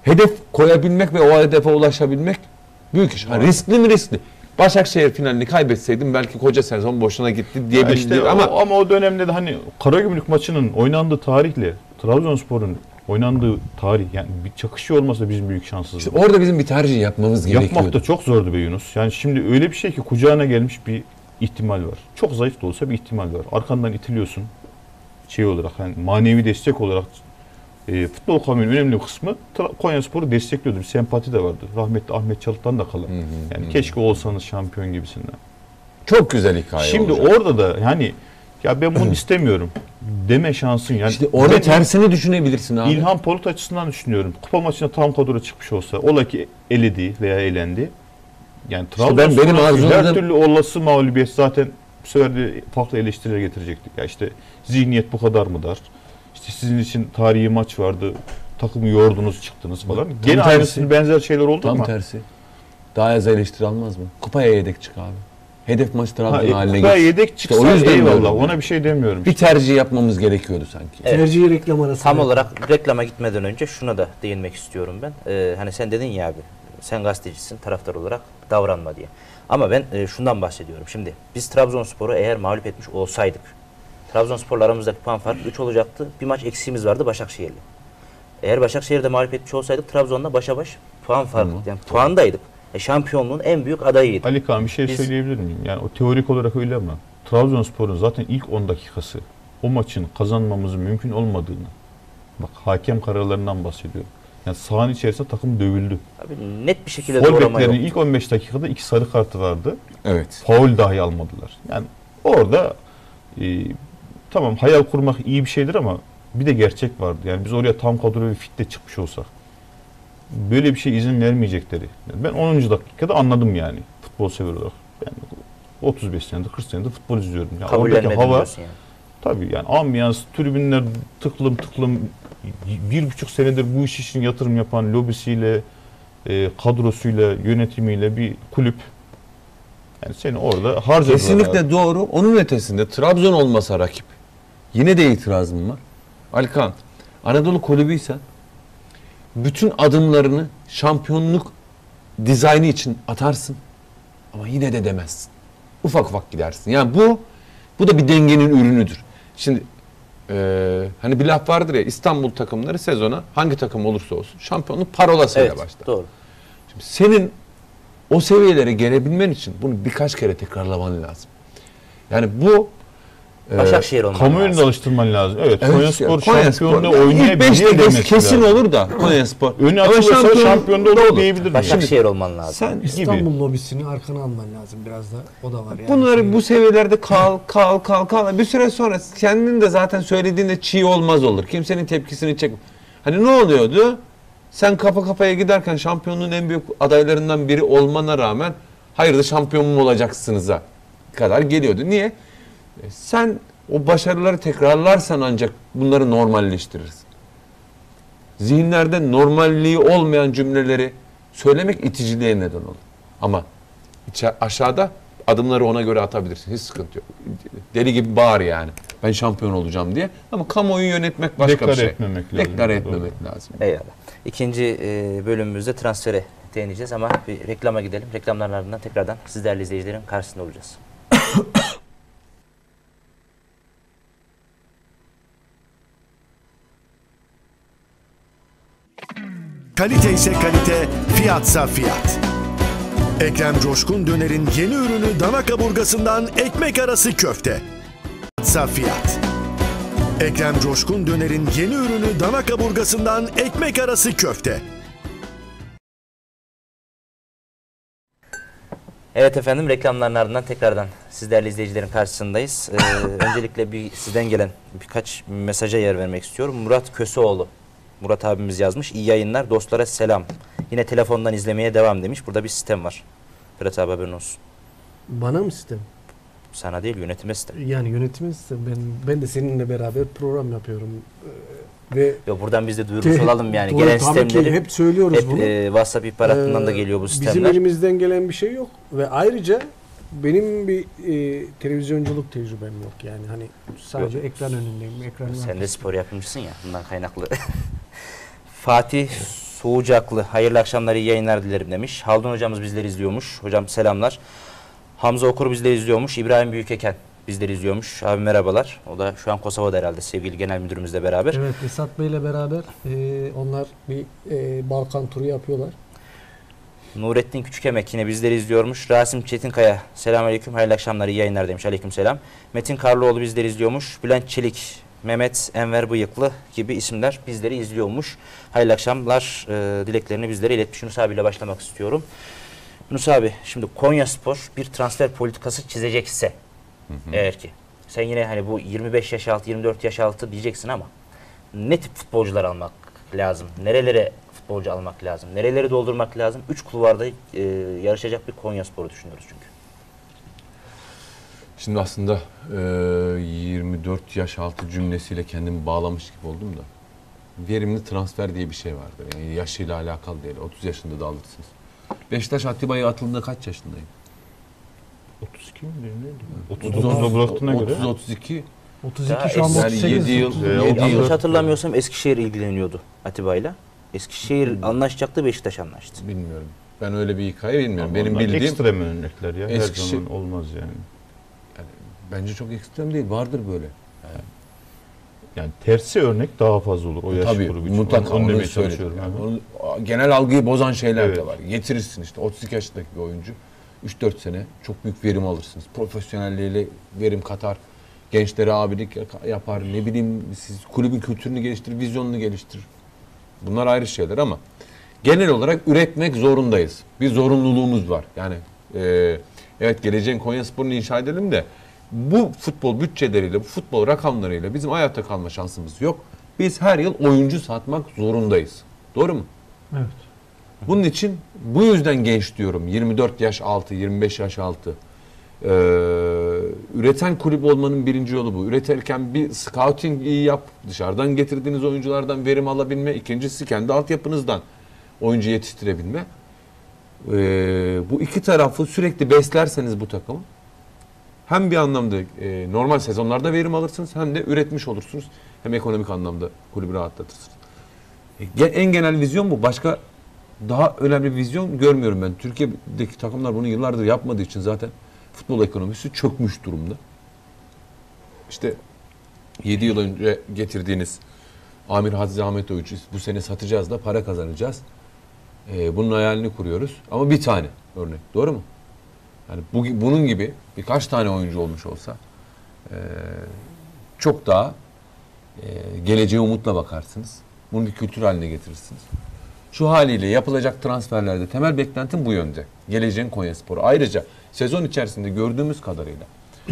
hedef koyabilmek ve o hedefe ulaşabilmek büyük iş. Ha, riskli mi riskli? Başakşehir finalini kaybetseydim belki koca sezon boşuna gitti diyebilirdim işte ama o, ama o dönemde de hani Karagümrük maçının oynandığı tarihle Trabzonspor'un oynandığı tarih yani bir çakışı olmasa bizim büyük şanssızlık. işte orada bizim bir tercih yapmamız gerekiyordu. Yapmak da çok zordu be Yunus. Yani şimdi öyle bir şey ki kucağına gelmiş bir ihtimal var. Çok zayıf da olsa bir ihtimal var. Arkandan itiliyorsun. Şey olarak yani manevi destek olarak e, futbol kamuoyunun önemli bir kısmı Konyaspor'u destekliyordu. Bir sempati de vardı. Rahmetli Ahmet Çalık'tan da kalan. Hı hı, Yani hı. Keşke keşke olsanız şampiyon gibisinden. çok güzel hikaye Şimdi olacak. orada da yani ya ben bunu istemiyorum deme şansın yani. İşte orada ben tersini düşünebilirsin abi. İlhan Polut açısından düşünüyorum. Kupa maçına tam kadro çıkmış olsa ola ki eledi veya elendi. Yani İşte ben- benim Trabzonspor'a her arzumdan- türlü olası mağlubiyet zaten bu sefer de farklı eleştiriler getirecektik. Ya işte zihniyet bu kadar mı dar? İşte sizin için tarihi maç vardı. Takımı yordunuz çıktınız falan. Gene tersi. aynısının benzer şeyler oldu Tam ama. tersi. Daha az eleştiri almaz mı? Kupaya yedek çık abi. Hedef maç Ha, Trabzon e, haline kupaya geç. yedek İşte o çıksa yüzden eyvallah diyorum. ona bir şey demiyorum. Bir tercih yapmamız gerekiyordu sanki. Evet. Tercihi reklam arası. Tam olarak reklama gitmeden önce şuna da değinmek istiyorum ben. Ee, hani sen dedin ya abi, sen gazetecisin, taraftar olarak davranma diye. Ama ben e, şundan bahsediyorum. Şimdi biz Trabzonspor'u eğer mağlup etmiş olsaydık, Trabzonspor'la aramızdaki puan farkı üç olacaktı. Bir maç eksiğimiz vardı Başakşehir'le. Eğer Başakşehir'de mağlup etmiş olsaydık Trabzon'la başa baş puan farkı. Tamam. Yani puandaydık. E, şampiyonluğun en büyük adayıydı. Ali Kaan bir şey Biz- söyleyebilir miyim? Yani o teorik olarak öyle ama Trabzonspor'un zaten ilk on dakikası o maçın kazanmamızın mümkün olmadığını, bak hakem kararlarından bahsediyorum. Yani sahanın içerisinde takım dövüldü. Abi, net bir şekilde Sol doğrama beklerin yok. ilk on beş dakikada iki sarı kartı vardı. Evet. Faul dahi almadılar. Yani orada e, tamam hayal kurmak iyi bir şeydir ama bir de gerçek vardı. Yani biz oraya tam kadro ve fitle çıkmış olsak böyle bir şey izin vermeyecekleri. Yani ben onuncu dakikada anladım yani futbol sever olarak. Ben otuz beş senedir kırk senedir futbol izliyorum. Yani oradaki Kabullenmedim hava diyorsun yani. tabii yani ambiyans, tribünler tıklım tıklım bir buçuk senedir bu iş için yatırım yapan lobisiyle, e, kadrosuyla, yönetimiyle bir kulüp. Yani seni orada harcadılar. Kesinlikle abi. doğru. Onun ötesinde Trabzon olmasa rakip. Yine de itirazım var. Alikan, Anadolu kulübüysen bütün adımlarını şampiyonluk dizaynı için atarsın ama yine de demezsin. Ufak ufak gidersin. Yani bu bu da bir dengenin ürünüdür. Şimdi eee, hani bir laf vardır ya, İstanbul takımları sezona hangi takım olursa olsun şampiyonluk parolasıyla Evet, başlar. doğru. Şimdi senin o seviyelere gelebilmen için bunu birkaç kere tekrarlaman lazım. Yani bu e, Başakşehir olman Kamuoyunu da lazım. alıştırman lazım. Evet, evet, Konyaspor Konyaspor şampiyonluğu yani ilk oynayabilir beşte demesi kesin lazım. olur da Konyaspor. Önü Ama açılırsa şampiyon- şampiyonda olur diyebilir miyim? Başakşehir olman lazım. Sen İstanbul lobisini arkana alman lazım biraz da. O da var yani. bunları Şey- bu seviyelerde kal kal kal kal bir süre sonra kendin de zaten söylediğinde çiğ olmaz olur. Kimsenin tepkisini çek. Hani ne oluyordu? Sen kafa kafaya giderken şampiyonluğun en büyük adaylarından biri olmana rağmen hayırdır şampiyon mu olacaksınız'a kadar geliyordu. Niye? E, Sen o başarıları tekrarlarsan ancak bunları normalleştirirsin. Zihinlerde normalliği olmayan cümleleri söylemek iticiliğe neden olur. Ama içe- aşağıda adımları ona göre atabilirsin. Hiç sıkıntı yok. Deli gibi bağır yani. Ben şampiyon olacağım diye. Ama kamuoyu yönetmek başka Deklare bir şey. etmemek lazım. Deklare Doğru. etmemek lazım. Eyvallah. İkinci e, bölümümüzde transfere değineceğiz ama bir reklama gidelim. Reklamların ardından tekrardan siz değerli izleyicilerin karşısında olacağız. Kalite ise kalite, fiyatsa fiyat. Ekrem Coşkun Döner'in yeni ürünü dana kaburgasından ekmek arası köfte. Fiyatsa fiyat. Ekrem Coşkun Döner'in yeni ürünü dana kaburgasından ekmek arası köfte. Evet efendim, reklamların ardından tekrardan siz değerli izleyicilerin karşısındayız. Ee, öncelikle bir sizden gelen birkaç mesaja yer vermek istiyorum. Murat Köseoğlu. Murat abimiz yazmış. İyi yayınlar, dostlara selam. Yine telefondan izlemeye devam demiş. Burada bir sistem var. Fırat abi haberin olsun. Bana mı sistem? Sana değil, yönetime sistem. Yani yönetimin sistem. Ben, ben de seninle beraber program yapıyorum. Ee, ve Yok, buradan biz de duyurmuş olalım yani. Doğru, Gelen tabii ki sistemleri hep söylüyoruz hep bunu. e, WhatsApp ihbaratından da Ee, geliyor bu Bizim sistemler. elimizden gelen bir şey yok. Ve ayrıca benim bir e, televizyonculuk tecrübem yok. Yani hani sadece ekran önündeyim. Ekranın Sen de arkasında. spor yapımcısın ya, bundan kaynaklı. Fatih Soğucaklı. Hayırlı akşamlar, iyi yayınlar dilerim demiş. Haldun hocamız bizleri izliyormuş. Hocam selamlar. Hamza Okur bizleri izliyormuş. İbrahim Büyükeken bizleri izliyormuş. Abi merhabalar. O da şu an Kosova'da herhalde sevgili genel müdürümüzle beraber. Evet, Esat Bey'le beraber e, onlar bir e, Balkan turu yapıyorlar. Nurettin Küçükemek yine bizleri izliyormuş. Rasim Çetinkaya selamünaleyküm, hayırlı akşamlar, iyi yayınlar demiş. Aleykümselam. Metin Karlıoğlu bizleri izliyormuş. Bülent Çelik, Mehmet Enver Bıyıklı gibi isimler bizleri izliyormuş. Hayırlı akşamlar e, dileklerini bizlere iletmiş. Yunus abiyle başlamak istiyorum. Yunus abi, şimdi Konyaspor bir transfer politikası çizecekse hı hı. eğer ki sen yine hani bu yirmi beş yaş altı yirmi dört yaş altı diyeceksin ama ne tip futbolcular almak lazım? Nerelere futbolcu almak lazım? Nereleri doldurmak lazım? Üç kulvarda e, yarışacak bir Konyaspor'u düşünüyoruz çünkü. Şimdi aslında e, yirmi dört yaş altı cümlesiyle kendimi bağlamış gibi oldum da. Verimli transfer diye bir şey vardır. Yani yaşıyla alakalı değil. otuz yaşında da alırsınız. Beşiktaş Atiba'ya atıldığında kaç yaşındayım? otuz iki mi? otuz dokuzda bıraktığına göre. otuz otuz iki. otuz Daha iki şu an eski- otuz sekiz. yedi yıl. yedi Yanlış yıl. hatırlamıyorsam Eskişehir ilgileniyordu Atiba'yla. Eskişehir hmm. anlaşacaktı, Beşiktaş anlaştı. Bilmiyorum. Ben öyle bir hikaye bilmiyorum. Ama Benim bildiğim ekstrem örnekler ya. Her Eskişehir- zaman olmaz yani. yani bence çok ekstrem değil. Vardır böyle. Yani, Yani tersi örnek daha fazla olur o yaş tabii grubu için. mutlaka onu, onu onu demeye söyledim. çalışıyorum. Yani Yani. onu- genel algıyı bozan şeyler Evet. de var. Getirirsin işte otuz iki yaşındaki bir oyuncu. üç dört sene çok büyük verim alırsınız. Profesyonelliğiyle verim katar. Gençlere abilik yapar. Ne bileyim siz kulübün kültürünü geliştirir, vizyonunu geliştirir. Bunlar ayrı şeyler ama genel olarak üretmek zorundayız. Bir zorunluluğumuz var. Yani e, evet geleceğin Konyaspor'unu inşa edelim de bu futbol bütçeleriyle, bu futbol rakamlarıyla bizim hayatta kalma şansımız yok. Biz her yıl oyuncu satmak zorundayız. Doğru mu? Evet. Bunun için bu yüzden genç diyorum. yirmi dört yaş altı, yirmi beş yaş altı. Ee, üreten kulüp olmanın birinci yolu bu. Üretirken bir scouting iyi yap. Dışarıdan getirdiğiniz oyunculardan verim alabilme. İkincisi kendi altyapınızdan oyuncu yetiştirebilme. Ee, bu iki tarafı sürekli beslerseniz bu takımı hem bir anlamda e, normal sezonlarda verim alırsınız hem de üretmiş olursunuz. Hem ekonomik anlamda kulübü rahatlatırsınız. E, en genel vizyon bu. Başka daha önemli bir vizyon görmüyorum ben. Türkiye'deki takımlar bunu yıllardır yapmadığı için zaten futbol ekonomisi çökmüş durumda. İşte yedi yıl önce getirdiğiniz Amir Hadzi Ahmetoviç'i bu sene satacağız da para kazanacağız. Ee, bunun hayalini kuruyoruz. Ama bir tane örnek. Doğru mu? Yani bu, bunun gibi birkaç tane oyuncu olmuş olsa e, çok daha e, geleceğe umutla bakarsınız. Bunu bir kültür haline getirirsiniz. Şu haliyle yapılacak transferlerde temel beklentim bu yönde. Geleceğin Konyaspor'u. Ayrıca sezon içerisinde gördüğümüz kadarıyla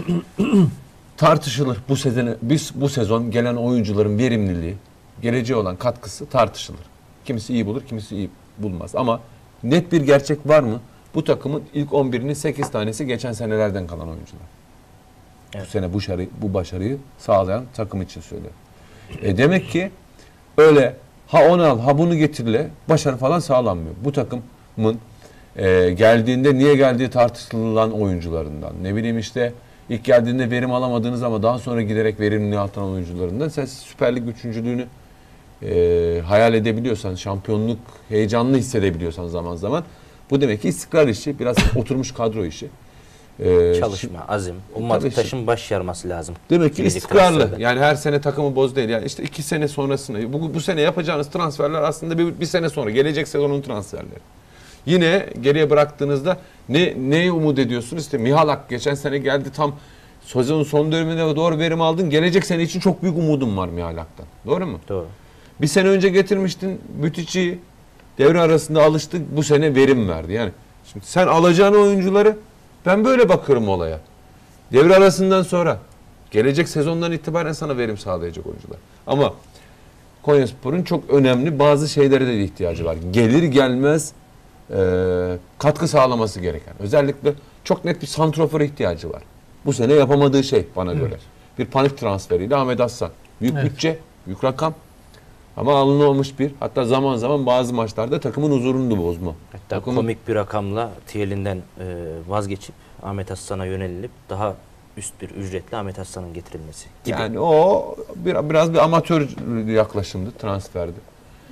tartışılır. Bu sezon, biz bu sezon gelen oyuncuların verimliliği, geleceğe olan katkısı tartışılır. Kimisi iyi bulur, kimisi iyi bulmaz. Ama net bir gerçek var mı? Bu takımın ilk on birinin sekiz tanesi geçen senelerden kalan oyuncular. Evet. Bu sene bu, başarı, bu başarıyı sağlayan takım için söylüyorum. E demek ki öyle ha onu al, ha bunu getirle başarı falan sağlanmıyor. Bu takımın e, geldiğinde niye geldiği tartışılan oyuncularından, ne bileyim işte ilk geldiğinde verim alamadığınız ama daha sonra giderek verimli artan oyuncularından sen Süper Lig üçüncülüğünü e, hayal edebiliyorsan, şampiyonluk heyecanlı hissedebiliyorsan zaman zaman bu demek ki istikrar işi, biraz oturmuş kadro işi. Ee, Çalışma, azim. Ummadık taşın baş yarması lazım. Demek ki Gelecek istikrarlı. transferde. Yani her sene takımı boz değil. Yani işte iki sene sonrasını, bu, bu sene yapacağınız transferler aslında bir, bir sene sonra, gelecek sezonun transferleri. Yine geriye bıraktığınızda ne neyi umut ediyorsunuz? İşte Mihalak geçen sene geldi, tam sezonun son döneminde doğru verim aldın. Gelecek sene için çok büyük umudum var Mihalak'tan. Doğru mu? Doğru. Bir sene önce getirmiştin Bütiç'i, devre arasında alıştık, bu sene verim verdi. Yani şimdi sen alacağın oyuncuları, ben böyle bakıyorum olaya. Devre arasından sonra gelecek sezondan itibaren sana verim sağlayacak oyuncular. Ama Konyaspor'un çok önemli bazı şeylere de ihtiyacı var. Gelir gelmez e, katkı sağlaması gereken. Özellikle çok net bir santrofora ihtiyacı var. Bu sene yapamadığı şey bana evet. göre. Bir panik transferiyle Ahmet Aslan. Büyük evet. bütçe, büyük rakam. Ama alınmamış bir, hatta zaman zaman bazı maçlarda takımın huzurunu da bozma. Hatta Takımın... komik bir rakamla Tiyeli'nden e, vazgeçip Ahmet Aslan'a yönelilip daha üst bir ücretle Ahmet Aslan'ın getirilmesi gibi. Yani o bir, biraz bir amatör yaklaşımdı transferde.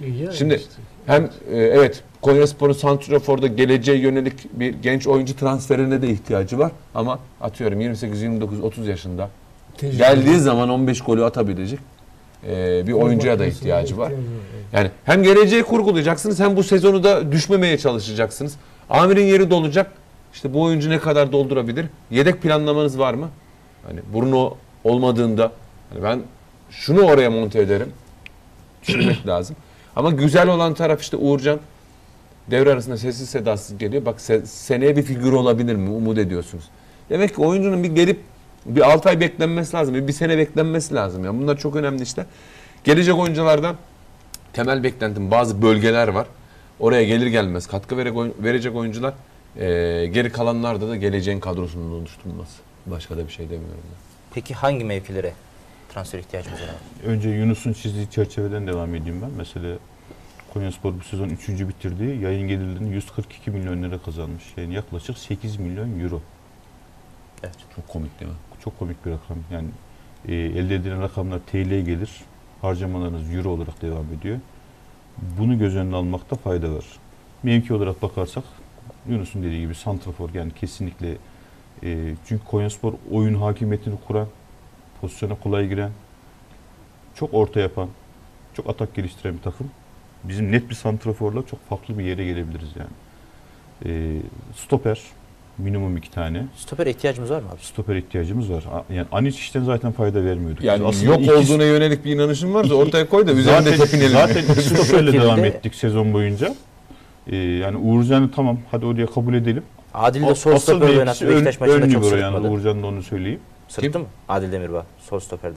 Yani Şimdi işte. hem e, evet Konyaspor'un santraforda geleceğe yönelik bir genç oyuncu transferine de ihtiyacı var ama atıyorum yirmi sekiz yirmi dokuz otuz yaşında Tecrübe. geldiği zaman on beş golü atabilecek e, bir oyuncuya da ihtiyacı var. Yani hem geleceği kurgulayacaksınız hem bu sezonu da düşmemeye çalışacaksınız. Amir'in yeri dolacak. İşte bu oyuncu ne kadar doldurabilir? Yedek planlamanız var mı? Hani Bruno olmadığında hani ben şunu oraya monte ederim. Düşünmek lazım. Ama güzel olan taraf işte Uğurcan devre arasında sessiz sedasız geliyor. Bak se- seneye bir figür olabilir mi? Umut ediyorsunuz. Demek ki oyuncunun bir gelip bir altı ay beklenmesi lazım. Bir, bir sene beklenmesi lazım. Yani bunlar çok önemli işte. Gelecek oyunculardan temel beklentim bazı bölgeler var. Oraya gelir gelmez katkı verecek oyuncular. Ee, geri kalanlarda da geleceğin kadrosunun oluşturulması. Başka da bir şey demiyorum ben. Peki hangi mevkilere transfer ihtiyacımız var? Önce Yunus'un çizdiği çerçeveden devam edeyim ben. Mesela Konyaspor bu sezon üçüncü bitirdi. Yayın gelirlerini yüz kırk iki milyon lira kazanmış. Yani yaklaşık sekiz milyon euro. Evet. Çok komik değil mi? Çok komik bir rakam. Yani e, elde edilen rakamlar T L'ye gelir. Harcamalarınız euro olarak devam ediyor. Bunu göz önüne almakta fayda var. Mevki olarak bakarsak Yunus'un dediği gibi santrafor yani kesinlikle e, çünkü Konyaspor oyun hakimiyetini kuran, pozisyona kolay giren, çok orta yapan, çok atak geliştiren bir takım. Bizim net bir santraforla çok farklı bir yere gelebiliriz yani. E, stoper minimum iki tane. Stoper ihtiyacımız var mı abi? Stoper ihtiyacımız var. A- Yani Aniç'ten zaten fayda vermiyorduk. Yani Biz aslında yok iki- olduğuna yönelik bir inanışın varsa iki- ortaya koy da üzerinde zaten, tepinelim. zaten iki stoperle şekilde- devam ettik sezon boyunca. Ee, yani Uğurcan'ı tamam hadi oraya kabul edelim. Adil de A- sol asıl stoper mevkisi oynattı. ön- Beşiktaş maçında ön çok libero yani sırıtmadı. Uğurcan da onu söyleyeyim. Sırıttı Kim? mı? Adil Demirbağ sol stoperde.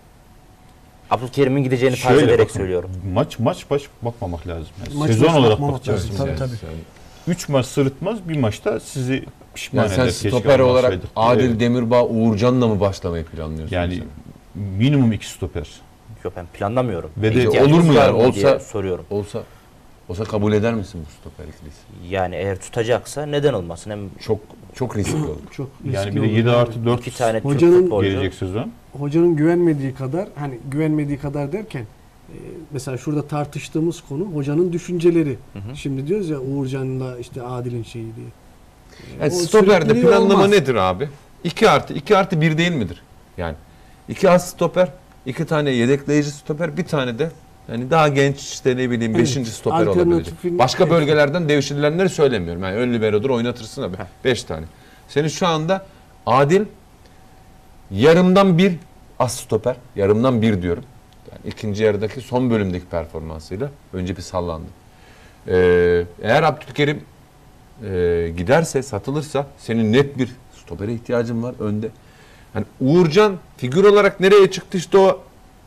Abdülkerim'in gideceğini farz Şöyle ederek bakın, söylüyorum. Maç maç baş bakmamak lazım. Yani Maç sezon maç olarak bakmamak bakacağız. lazım. Yani. Tabii, tabii. Yani, Üç maç sırıtmaz bir maçta sizi pişman yani sen eder. keşke stoper olarak almasaydık. Adil Evet. Demirbağ Uğurcan'la mı başlamayı planlıyorsun? Yani sen? minimum iki stoper. Yok ben planlamıyorum. Ve de İhtiyacımız olur mu var yani? mı diye Olsa- soruyorum. olsa olsa kabul eder misin bu stoper ikilisi? Yani eğer tutacaksa neden olmasın? Hem Çok çok riskli olur. Çok Yani riskli bir de olur. yedi artı dört iki tane Türk Hocanın- futbolcu. gelecek sezon. Hocanın güvenmediği kadar hani güvenmediği kadar derken e, mesela şurada tartıştığımız konu hocanın düşünceleri. Hı hı. Şimdi diyoruz ya Uğurcan'la işte Adil'in şeyi diye. E, Yani o stoperde sürekliliği planlama olmaz. nedir abi? iki artı iki artı bir değil midir? Yani iki az stoper, iki tane yedekleyici stoper, bir tane de yani daha genç işte ne bileyim Evet, beşinci stoper alternatifin- olabilecek. Başka evet. bölgelerden devşirilenleri söylemiyorum. Yani ön liberodur oynatırsın abi. Beş tane. Senin şu anda Adil yarımdan bir az stoper. Yarımdan bir diyorum. Yani ikinci yarıdaki son bölümdeki performansıyla önce bir sallandı. Ee, eğer Abdülkerim e, giderse, satılırsa senin net bir stopere ihtiyacın var önde. Yani Uğurcan figür olarak nereye çıktı işte o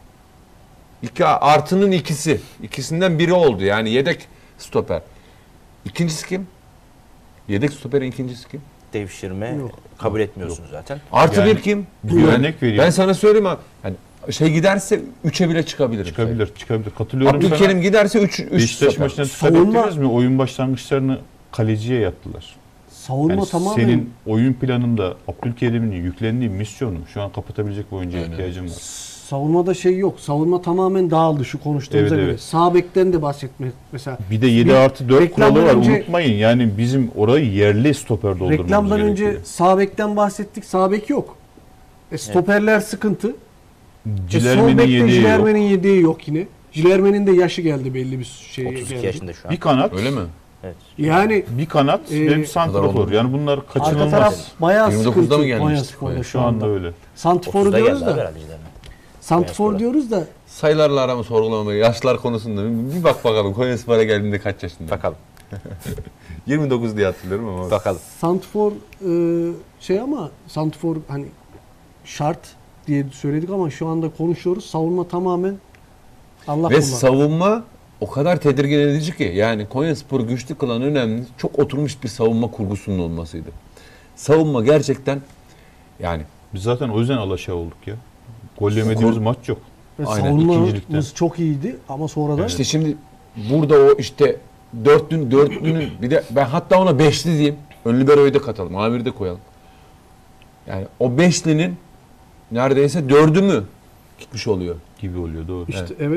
iki artının ikisi. İkisinden biri oldu. Yani yedek stoper. İkincisi kim? Yedek stoperin ikincisi kim? Devşirme Yok. kabul etmiyorsunuz zaten. Artı Yani bir kim? bir Ben- örnek vereyim. Ben sana söyleyeyim abi. Yani şey giderse üçe bile çıkabilir. Çıkabilir, çıkabilir. Katılıyorum Abdülkerim sana. giderse üç üç Beşiktaş stoper. maçına dikkat Savunma- ettiniz mi? Oyun başlangıçlarını kaleciye yaptılar. Savunma Yani tamamen senin oyun planında Abdülkerim'in yüklendiği misyonu şu an kapatabilecek bir oyuncuya Aynen. ihtiyacın var. savunmada şey yok. Savunma tamamen dağıldı şu konuştuğumuza Evet, göre. evet. Sağ bekten de bahsetmek mesela. Bir de yedi Bir artı dört reklamdan kuralı var önce- unutmayın. Yani bizim orayı yerli stoper doldurmamız Reklamdan gerekiyor. önce sağ bekten bahsettik. Sağ bek yok. E, stoperler sıkıntı. E, sol Cilerme'nin bekte yediği yok. Jilermen'in yediği yok yine. Jilermen'in de yaşı geldi belli bir şeye otuz iki geldi. yaşında şu an. Bir kanat, Öyle mi? Evet. Yani bir kanat Ee, ve bir santrafor. olur. Yani bunlar arka kaçınılmaz. taraf bayağı yirmi dokuzda mı sıkıntı gelmişti Konyaspor'da Konya? şu Şu anda anda. öyle. Santifor otuzda diyoruz geldi abi da. herhalde Jilermen. Santifor Konyaspor'a. diyoruz da Sayılarla aramı sorgulamaya, yaşlar konusunda bir bak bakalım Konyaspor'a geldiğinde kaç yaşında? Bakalım. yirmi dokuz diye hatırlıyorum ama. Bakalım. Santifor e, şey ama Santifor hani şart diye söyledik ama şu anda konuşuyoruz. Savunma tamamen Allah Ve kullan. savunma o kadar tedirgin edici ki yani Konyaspor'u güçlü kılan önemli çok oturmuş bir savunma kurgusunun olmasıydı. Savunma gerçekten yani Biz zaten o yüzden alaşağı olduk ya. Gol yemediğimiz Skor- maç yok. Ve Aynen, savunmamız ikincilikten. çok iyiydi ama sonradan işte şimdi burada o işte dörtlün dörtlünün bir de ben hatta ona beşli diyeyim. Ön libero'yu da katalım. Amiri de koyalım. Yani o beşlinin neredeyse dördü mü gitmiş oluyor. Gibi oluyor doğru. işte evet.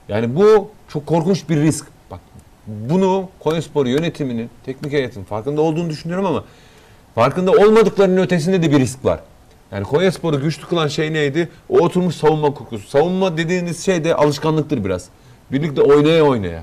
Yani bu çok korkunç bir risk. Bak bunu Konyaspor yönetiminin, teknik heyetinin farkında olduğunu düşünüyorum ama farkında olmadıklarının ötesinde de bir risk var. Yani Konyaspor'u güçlü kılan şey neydi? O oturmuş savunma kokusu. Savunma dediğiniz şey de alışkanlıktır biraz. Birlikte oynaya oynaya.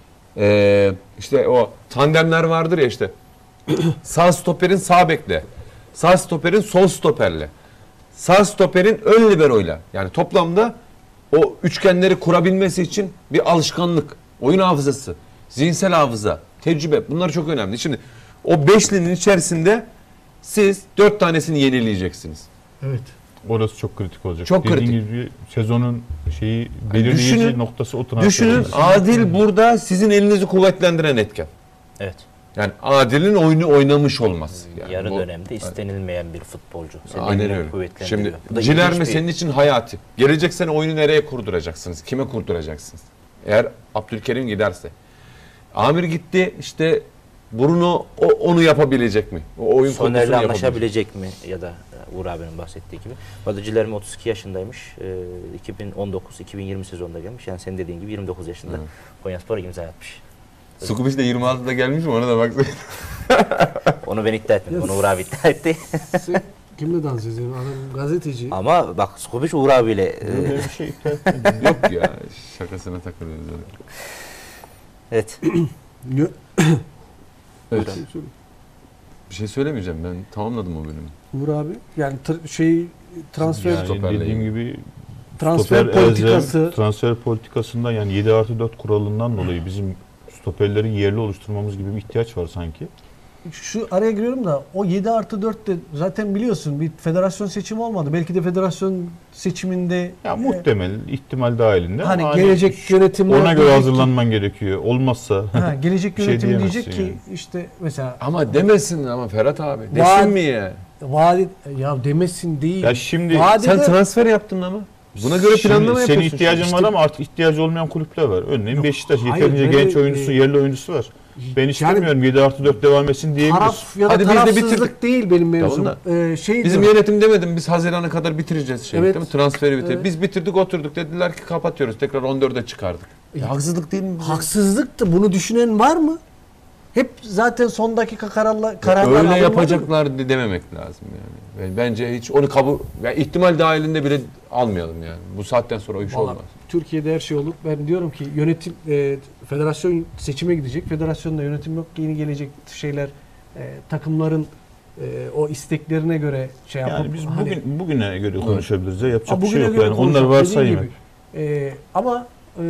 Ee, işte o tandemler vardır ya işte. Sağ stoperin sağ bekle. Sağ stoperin sol stoperle. Sağ stoperin ön liberoyla. Yani toplamda o üçgenleri kurabilmesi için bir alışkanlık, oyun hafızası, zihinsel hafıza, tecrübe, bunlar çok önemli. Şimdi o beşlinin içerisinde siz dört tanesini yenileyeceksiniz. Evet. Orası çok kritik olacak. Çok Dediğin kritik. gibi sezonun şeyi belirleyici düşünün- noktası o transfer. Düşünün, olacak. Adil burada sizin elinizi kuvvetlendiren etken. Evet. Yani Adil'in oyunu oynamış olması. Yani Yarı bu- dönemde istenilmeyen bir futbolcu. Senin Aynen elini öyle. kuvvetlendiriyor. Şimdi Bu da Cilerme ilginç bir- senin için hayati. Gelecek sene oyunu nereye kurduracaksınız? Kime kurduracaksınız? Eğer Abdülkerim giderse. Amir gitti, işte Bruno o, onu yapabilecek mi? O oyun Soner'le kurgusunu yapabilecek. anlaşabilecek mi? Ya da Uğur abinin bahsettiği gibi. Bu Cilerme otuz iki yaşındaymış. Ee, iki bin on dokuz iki bin yirmi sezonunda gelmiş. Yani senin dediğin gibi yirmi dokuz yaşında Evet. Konyaspor'a imza atmış. Skubic de yirmi altıda gelmiş mi? Ona da bak. Onu ben iddia etmedim. Onu Uğur abi iddia etti. Sen kimle dans ediyorsun? Adam gazeteci. Ama bak Skubic Uğur abiyle e, Böyle bir şey iptal etmedim. Yok ya, şakasına takılıyoruz. öyle. evet. Nö- Evet. Söyle. Bir şey söylemeyeceğim, ben tamamladım o bölümü. Uğur abi yani tr- şey transfer Yani Stoperle dediğim ilgili. gibi transfer stoper politikası elzem, transfer politikasında yani yedi artı dört kuralından dolayı bizim stoperlerin yerli oluşturmamız gibi bir ihtiyaç var sanki. şu araya giriyorum da o yedi artı dörtte zaten biliyorsun bir federasyon seçimi olmadı. Belki de federasyon seçiminde Ya e, muhtemel ihtimal dahilinde. hani ama gelecek şu- yönetimler ona göre diyecek hazırlanman gerekiyor. Olmazsa ki, ha, gelecek bir şey yönetim diyecek diyemezsin ki işte mesela Ama demesin ama Ferhat abi. Desin Vaat- mi ya? vaadi ya demesin değil. ya şimdi Vadede- Sen transfer yaptın ama. Buna göre Şimdi planlama senin yapıyorsun. ihtiyacın İşte var ama artık ihtiyacı olmayan kulüpler var. Örneğin Yok, Beşiktaş hayır, yeterince böyle, genç oyuncusu, e, yerli oyuncusu var. Ben istemiyorum yedi artı dört devam etsin diyebiliriz. taraf ya da Hadi biz de tarafsızlık bitirdik. değil benim mevzum. Tamam Ee, şey Bizim diyorum, yönetim demedim biz Haziran'a kadar bitireceğiz şey Evet. değil mi? Transferi bitir. Evet. Biz bitirdik oturduk dediler ki kapatıyoruz. Tekrar on dörde çıkardık. Ya, haksızlık değil mi? bize? haksızlık da bunu düşünen var mı? Hep zaten son dakika kararla, kararlar Öyle alınmadı mı? yapacaklar de- dememek lazım yani. Ben- Bence hiç onu kabul yani ihtimal dahilinde bile almayalım yani. Bu saatten sonra o iş Vallahi olmaz. Türkiye'de her şey olur. Ben diyorum ki yönetim e, federasyon seçime gidecek. Federasyonda yönetim yok. Yeni gelecek şeyler e, takımların e, o isteklerine göre şey yapıp Yani biz hani- bugün bugüne göre konuşabiliriz ya. Yapacak Ha, bir şey bugüne yok göre yani. Onlar konuşalım, varsayım. dediğin gibi. E, ama e,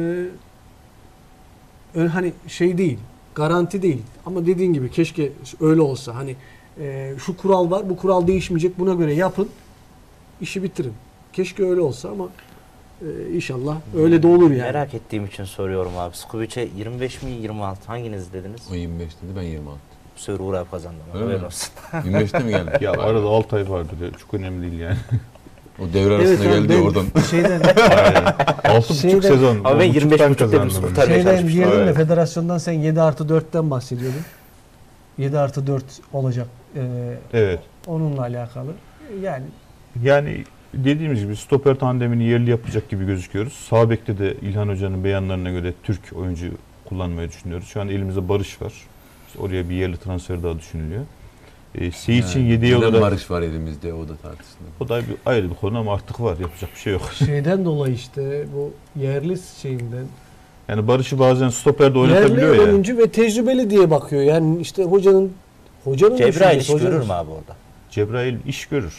ö- hani şey değil. Garanti değil. Ama dediğin gibi keşke öyle olsa. Hani e, şu kural var. Bu kural değişmeyecek. Buna göre yapın. İşi bitirin. Keşke öyle olsa ama e, inşallah öyle de olur yani. Merak ettiğim için soruyorum abi. Skubic'e yirmi beş mi yirmi altı? Hanginiz dediniz? O yirmi beş dedi ben yirmi altı. Bu sefer Uğur abi kazandı. ama Öyle haberin mi? olsun. yirmi beşte mi geldi? Ya arada altı ay vardır ya. Çok önemli değil yani. O devre arasında abi, geldi ben oradan. Şeyden, altı buçuk Şeyden- sezon. Ama ben on yirmi beş buçuktan buçuk dedim, kazandım. kurtarmaya şeyden çalışmıştım. diyelim de Evet. federasyondan sen yedi artı dörtten bahsediyordun. yedi artı dört olacak. E, Evet. onunla alakalı. Yani Yani dediğimiz gibi stoper tandemini yerli yapacak gibi gözüküyoruz. Sağ bekte de İlhan Hoca'nın beyanlarına göre Türk oyuncu kullanmayı düşünüyoruz. Şu an elimizde Barış var. İşte oraya bir yerli transfer daha düşünülüyor. E, C için yedeği Neden olarak Barış var elimizde o da tartışılır. o da bir ayrı bir konu ama artık var. Yapacak bir şey yok. şeyden dolayı işte bu yerli şeyinden. Yani Barış'ı bazen stoperde Yerli oynatabiliyor ya. oyuncu ve tecrübeli diye bakıyor. Yani işte hocanın hocanın Cebrail düşüncesi, iş hocanın- görür mü abi orada? Cebrail iş görür.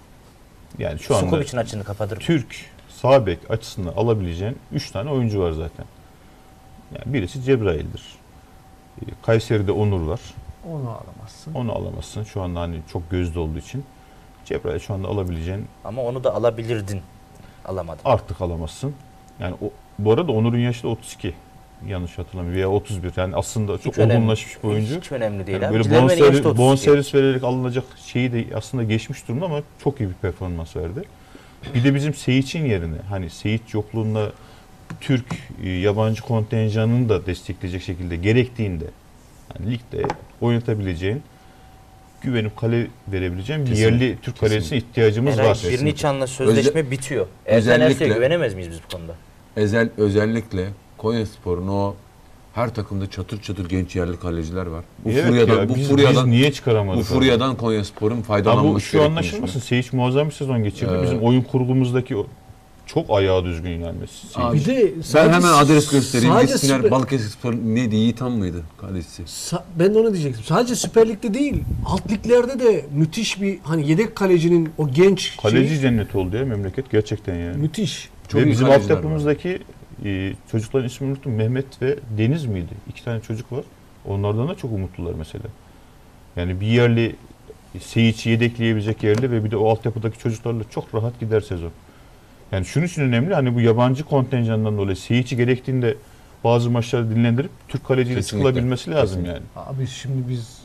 Yani şu anda Skubic'in açığını kapatır mı? Türk sağ bek açısından alabileceğin üç tane oyuncu var zaten. Yani birisi Cebrail'dir. E, Kayseri'de Onur var. Onu alamazsın. Onu alamazsın. Şu anda hani çok gözde olduğu için. Cebrail şu anda alabileceğin Ama onu da alabilirdin. Alamadın. artık alamazsın. Yani o, bu arada Onur'un yaşı da otuz iki. Yanlış hatırlamıyorum. Veya otuz bir. Yani aslında çok Hiç önemli- olgunlaşmış bir oyuncu. Hiç önemli değil Yani abi. böyle Cilerme'nin yaşı da bonservis, otuz iki. bonservis vererek alınacak şeyi de aslında geçmiş durumda ama çok iyi bir performans verdi. Bir de bizim Seyiç'in yerine hani Seyiç yokluğunda Türk e, yabancı kontenjanını da destekleyecek şekilde gerektiğinde yani ligde oynatabileceğin güvenip kale verebileceğin bir Kesinlikle, yerli Türk kalesine ihtiyacımız Eray, var. Birniçan'la sözleşme bitiyor. Erten özellikle- Ersoy'a güvenemez miyiz biz bu konuda? Ezel, özellikle Konyaspor'un o her takımda çatır çatır genç yerli kaleciler var. Bu Evet furyadan, ya, bu biz, furyadan, biz niye çıkaramadık? bu furyadan Konyaspor'un Abi faydalanması bu şu gerektiğini anlaşılmasın. düşünüyorum. Seyic muazzam bir sezon geçirdi. Evet. Bizim oyun kurgumuzdaki o çok ayağı düzgün yani. Abi, Bir de Ben sadece- hemen adres göstereyim. sadece Gitsinler süper- Balıkesir neydi? Yiğitan mıydı kalecisi? Sa- ben de onu diyecektim. Sadece Süper Lig'de değil, alt liglerde de müthiş bir hani yedek kalecinin o genç Kaleci şeyi, cenneti oldu ya memleket gerçekten yani. müthiş. Çok Ve iyi bizim kaleciler altyapımızdaki e, çocukların ismini unuttum. Mehmet ve Deniz miydi? İki tane çocuk var. Onlardan da çok umutlular mesela. Yani bir yerli Seyiç'i yedekleyebilecek yerli ve bir de o altyapıdaki çocuklarla çok rahat gider sezon. Yani şunun için önemli, hani bu yabancı kontenjandan dolayı Seyiç'i gerektiğinde bazı maçları dinlendirip Türk kaleciyle Kesinlikle. sıkılabilmesi lazım Kesinlikle. yani. Abi şimdi biz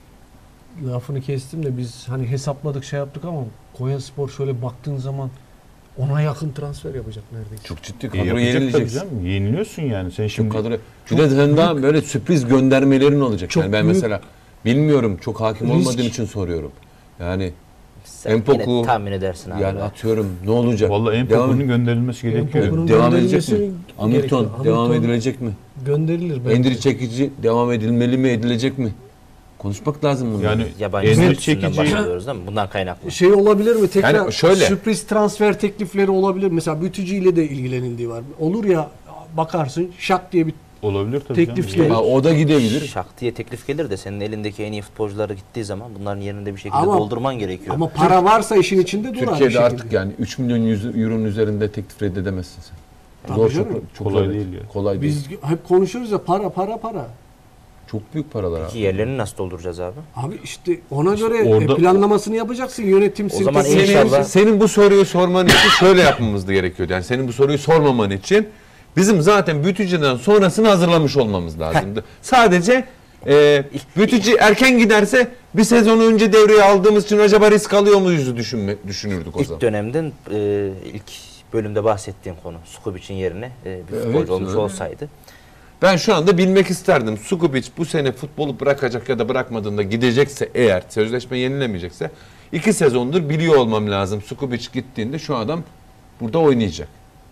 lafını kestim de biz hani hesapladık şey yaptık ama Konyaspor şöyle baktığın zaman ona yakın transfer yapacak neredeyse. Çok ciddi E, kadro yapacak tabii yenileceksin. canım. Yeniliyorsun yani. Sen Çok şimdi kadro. Bir de sen daha böyle sürpriz göndermelerin olacak. Çok yani ben büyük- mesela bilmiyorum, çok hakim Risk. olmadığım için soruyorum. Yani Sen Empoku- yine tahmin edersin abi. yani atıyorum ne olacak? vallahi en Devam- popunun gönderilmesi gerekiyor. Empoku'nun devam edecek mi? gönderilmesi Hamilton gerekiyor. devam Hamilton edilecek mi? gönderilir bence. Endiri çekici devam edilmeli mi, edilecek mi? Konuşmak lazım bunu. Yani Yabancı Endiri statüsünden çekici- bahsediyoruz değil mi? Bundan kaynaklı. Şey olabilir mi? Tekrar Yani şöyle- sürpriz transfer teklifleri olabilir. Mesela Bütücü ile de ilgilenildiği var. Olur ya bakarsın şak diye bir olabilir tabii Teklif canım. gelir. Ha, o da gidebilir. Şak diye teklif gelir de senin elindeki en iyi futbolcuları gittiği zaman bunların yerinde bir şekilde Ama- doldurman gerekiyor. ama para varsa işin içinde durar bir Türkiye'de şekilde. artık yani üç milyon yüz- euronun üzerinde teklif reddedemezsin sen. Tabii Zor, canım. çok, çok Kolay zor. değil ya. Kolay değil. Biz hep konuşuyoruz ya para para para. Çok büyük paralar Peki abi. yerlerini nasıl dolduracağız abi? Abi işte ona göre orada- e, planlamasını yapacaksın yönetimsin. O zaman teknik- Senin, İnşallah. senin bu soruyu sorman için şöyle yapmamız da gerekiyordu. Yani senin bu soruyu sormaman için bizim zaten Bütücü'den sonrasını hazırlamış olmamız lazımdı. Sadece e, Bütücü erken giderse bir sezon önce devreye aldığımız için acaba risk alıyor muyuz düşünme, düşünürdük o zaman. İlk dönemden e, ilk bölümde bahsettiğim konu Skubic'in yerine e, bir Evet, futbolcu olmuş öyle. olsaydı. Ben şu anda bilmek isterdim. Sukubic bu sene futbolu bırakacak ya da bırakmadığında gidecekse, eğer sözleşme yenilemeyecekse iki sezondur biliyor olmam lazım. Sukubic gittiğinde şu adam burada oynayacak.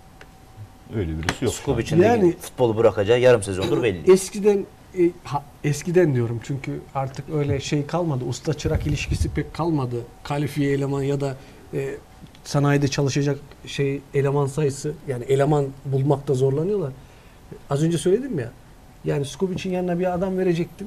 Öyle birisi yok. şu an. Skubic'in Yani- de futbolu bırakacağı yarım sezondur belli. Eskiden e, ha, eskiden diyorum çünkü artık öyle şey kalmadı. Usta çırak ilişkisi pek kalmadı. Kalifiye eleman ya da e, sanayide çalışacak şey eleman sayısı, yani eleman bulmakta zorlanıyorlar. Az önce söyledim ya. Yani Skubic'in yanına bir adam verecektim.